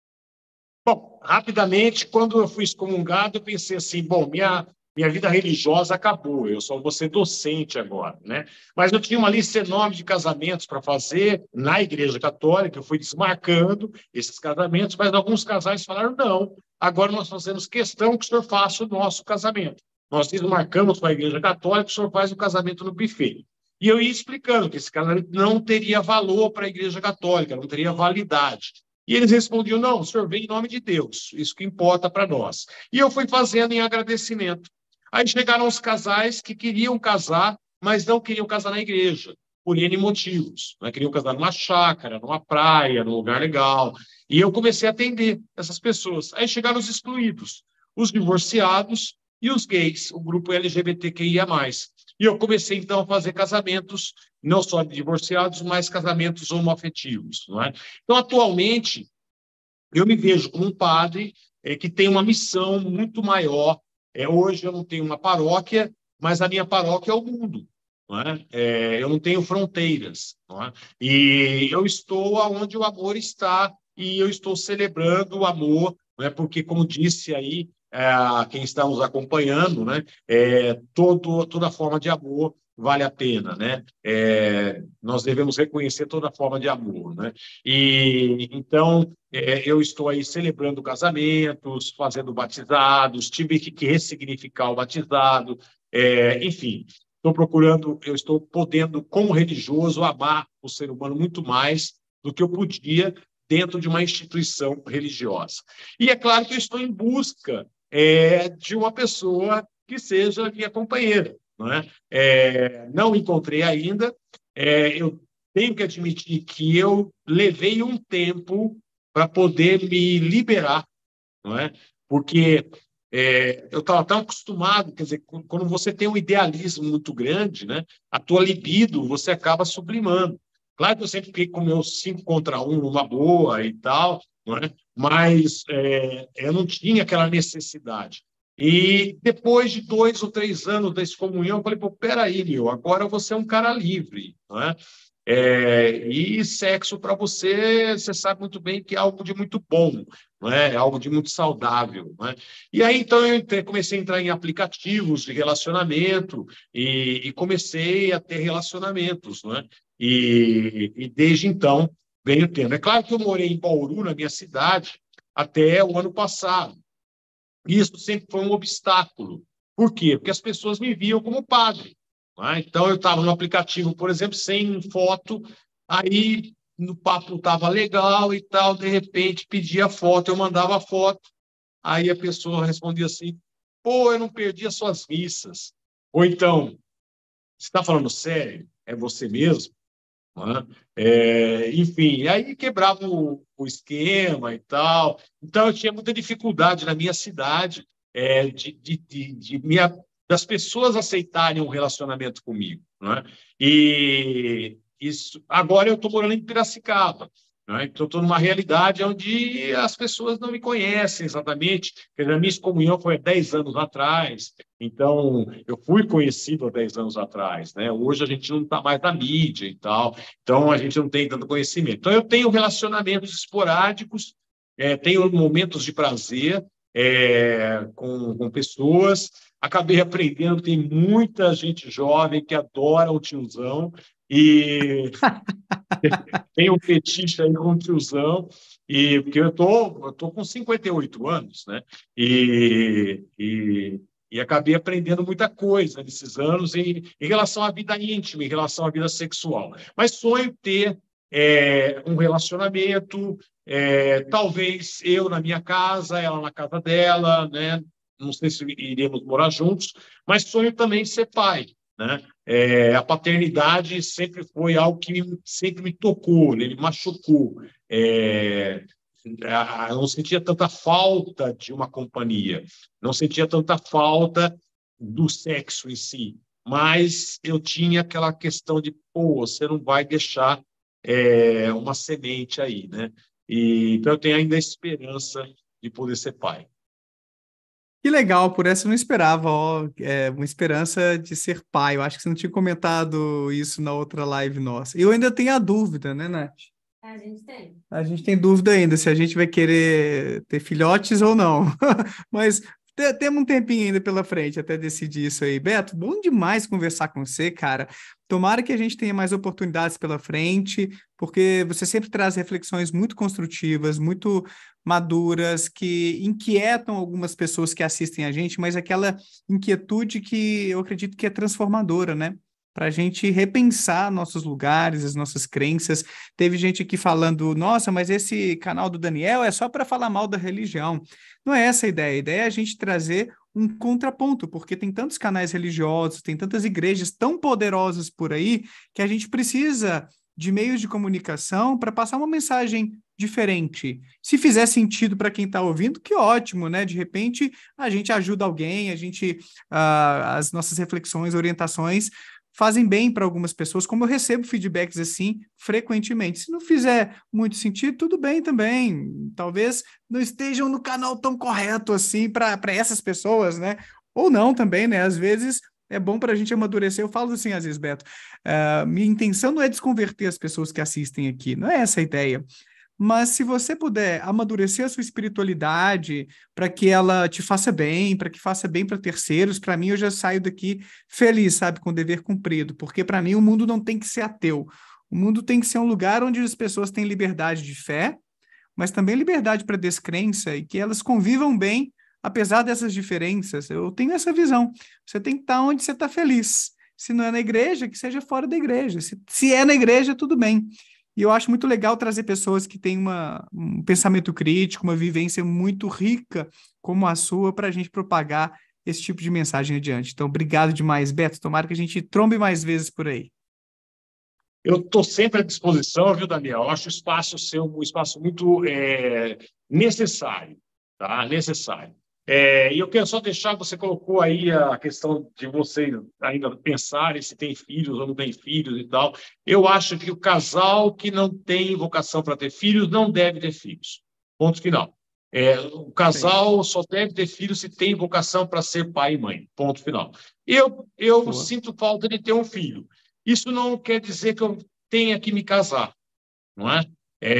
Speaker 2: Bom, rapidamente, quando eu fui excomungado, eu pensei assim, bom, minha vida religiosa acabou, eu só vou ser docente agora, né? Mas eu tinha uma lista enorme de casamentos para fazer na Igreja Católica, eu fui desmarcando esses casamentos, mas alguns casais falaram, não, agora nós fazemos questão que o senhor faça o nosso casamento. Nós desmarcamos com a Igreja Católica, o senhor faz o casamento no buffet. E eu ia explicando que esse casamento não teria valor para a Igreja Católica, não teria validade. E eles respondiam: não, o senhor vem em nome de Deus, isso que importa para nós. E eu fui fazendo em agradecimento. Aí chegaram os casais que queriam casar, mas não queriam casar na igreja, por N motivos. Né? Queriam casar numa chácara, numa praia, num lugar legal. E eu comecei a atender essas pessoas. Aí chegaram os excluídos, os divorciados e os gays, o grupo LGBTQIA+. E eu comecei, então, a fazer casamentos, não só de divorciados, mas casamentos homoafetivos. Não é? Então, atualmente, eu me vejo como um padre que tem uma missão muito maior. Hoje eu não tenho uma paróquia, mas a minha paróquia é o mundo. Não é? Eu não tenho fronteiras. Não é? E eu estou onde o amor está e eu estou celebrando o amor, não é? Porque, como disse aí, quem está nos acompanhando, né? Toda forma de amor vale a pena, né? Nós devemos reconhecer toda forma de amor, né? E então eu estou aí celebrando casamentos, fazendo batizados, tive que ressignificar o batizado, enfim, eu estou podendo, como religioso, amar o ser humano muito mais do que eu podia dentro de uma instituição religiosa. E é claro que eu estou em busca de uma pessoa que seja minha companheira, não é? Não encontrei ainda, eu tenho que admitir que eu levei um tempo para poder me liberar, não é? Porque eu estava tão acostumado, quer dizer, quando você tem um idealismo muito grande, né, a tua libido você acaba sublimando. Claro que eu sempre fiquei com meus 5 contra 1 numa boa e tal, não é? Mas eu não tinha aquela necessidade. E depois de 2 ou 3 anos da excomunhão, eu falei, pô, peraí, meu, agora você é um cara livre, não é? E sexo para você, você sabe muito bem que é algo de muito bom, não é? É algo de muito saudável. Não é? E aí, então, comecei a entrar em aplicativos de relacionamento e comecei a ter relacionamentos. Não é? E desde então, venho tendo. É claro que eu morei em Bauru, na minha cidade, até o ano passado. E isso sempre foi um obstáculo. Por quê? Porque as pessoas me viam como padre. Né? Então, eu estava no aplicativo, por exemplo, sem foto, aí no papo estava legal e tal, de repente pedia foto, eu mandava a foto, aí a pessoa respondia assim: pô, eu não perdi as suas missas. Ou então, você está falando sério? É você mesmo? Né? Enfim, aí quebrava o esquema e tal. Então, eu tinha muita dificuldade na minha cidade das pessoas aceitarem um relacionamento comigo. Né? E isso, agora eu estou morando em Piracicaba. Né? Então, estou numa realidade onde as pessoas não me conhecem exatamente. Quer dizer, a minha excomunhão foi há 10 anos atrás. Então, eu fui conhecido há 10 anos atrás. Né? Hoje a gente não está mais na mídia e tal. Então, a gente não tem tanto conhecimento. Então, eu tenho relacionamentos esporádicos, tenho momentos de prazer com pessoas. Acabei aprendendo que tem muita gente jovem que adora o tiozão e tem um fetiche aí com o tiozão. Porque eu tô com 58 anos, né? E acabei aprendendo muita coisa nesses anos em relação à vida íntima, em relação à vida sexual. Mas sonho ter um relacionamento, talvez eu na minha casa, ela na casa dela, né? Não sei se iremos morar juntos, mas sonho também ser pai, né? A paternidade sempre foi algo que sempre me tocou, né? Me machucou. Eu não sentia tanta falta de uma companhia, não sentia tanta falta do sexo em si, mas eu tinha aquela questão de, pô, você não vai deixar uma semente aí, né? Então eu tenho ainda a esperança de poder ser pai.
Speaker 1: Que legal, por essa eu não esperava, ó, uma esperança de ser pai. Eu acho que você não tinha comentado isso na outra live nossa. Eu ainda tenho a dúvida, né, Nath?
Speaker 3: A gente tem.
Speaker 1: A gente tem dúvida ainda se a gente vai querer ter filhotes ou não. Mas temos um tempinho ainda pela frente até decidir isso aí. Beto, bom demais conversar com você, cara. Tomara que a gente tenha mais oportunidades pela frente, porque você sempre traz reflexões muito construtivas, muito maduras, que inquietam algumas pessoas que assistem a gente, mas aquela inquietude que eu acredito que é transformadora, né? para a gente repensar nossos lugares, as nossas crenças. Teve gente aqui falando, nossa, mas esse canal do Daniel é só para falar mal da religião. Não é essa a ideia é a gente trazer um contraponto, porque tem tantos canais religiosos, tem tantas igrejas tão poderosas por aí, que a gente precisa de meios de comunicação para passar uma mensagem diferente. Se fizer sentido para quem está ouvindo, que ótimo, né? De repente, a gente ajuda alguém, as nossas reflexões, orientações fazem bem para algumas pessoas, como eu recebo feedbacks assim frequentemente. Se não fizer muito sentido, tudo bem também. Talvez não estejam no canal tão correto assim para essas pessoas, né? Ou não também, né? Às vezes é bom para a gente amadurecer. Eu falo assim, às vezes, Beto, minha intenção não é desconverter as pessoas que assistem aqui, não é essa a ideia. Mas se você puder amadurecer a sua espiritualidade para que ela te faça bem, para que faça bem para terceiros, para mim eu já saio daqui feliz, sabe, com o dever cumprido, porque para mim o mundo não tem que ser ateu. O mundo tem que ser um lugar onde as pessoas têm liberdade de fé, mas também liberdade para descrença e que elas convivam bem, apesar dessas diferenças. Eu tenho essa visão. Você tem que estar onde você está feliz. Se não é na igreja, que seja fora da igreja. Se é na igreja, tudo bem. E eu acho muito legal trazer pessoas que têm um pensamento crítico, uma vivência muito rica como a sua, para a gente propagar esse tipo de mensagem adiante. Então, obrigado demais, Beto. Tomara que a gente trombe mais vezes por aí.
Speaker 2: Eu estou sempre à disposição, viu, Daniel? Eu acho o espaço ser um espaço muito necessário, tá? Necessário. E eu quero só deixar, você colocou aí a questão de vocês ainda pensarem se tem filhos ou não tem filhos e tal. Eu acho que o casal que não tem vocação para ter filhos não deve ter filhos. Ponto final. O casal só deve ter filhos se tem vocação para ser pai e mãe. Ponto final. Eu
Speaker 1: Boa.
Speaker 2: sinto falta de ter um filho. Isso não quer dizer que eu tenha que me casar, não é?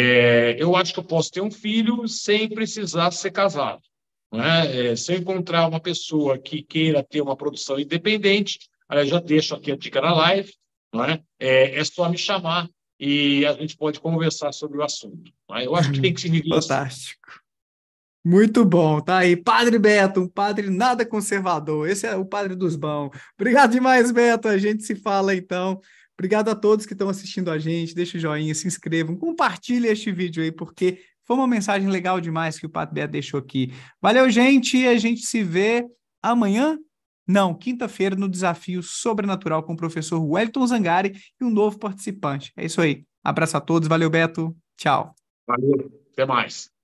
Speaker 2: Eu acho que eu posso ter um filho sem precisar ser casado, não é? Se eu encontrar uma pessoa que queira ter uma produção independente, aí eu já deixo aqui a dica na live, não é? É só me chamar e a gente pode conversar sobre o assunto. Não é? Eu acho que tem que se viver assim.
Speaker 1: Fantástico. Muito bom, tá aí. Padre Beto, um padre nada conservador. Esse é o padre dos bons. Obrigado demais, Beto. A gente se fala então. Obrigado a todos que estão assistindo a gente. Deixa o joinha, se inscrevam, compartilhe este vídeo aí, porque foi uma mensagem legal demais que o Padre Beto deixou aqui. Valeu, gente. E a gente se vê amanhã? Não, quinta-feira, no Desafio Sobrenatural com o professor Wellington Zangari e um novo participante. É isso aí. Abraço a todos. Valeu, Beto. Tchau.
Speaker 2: Valeu, até mais.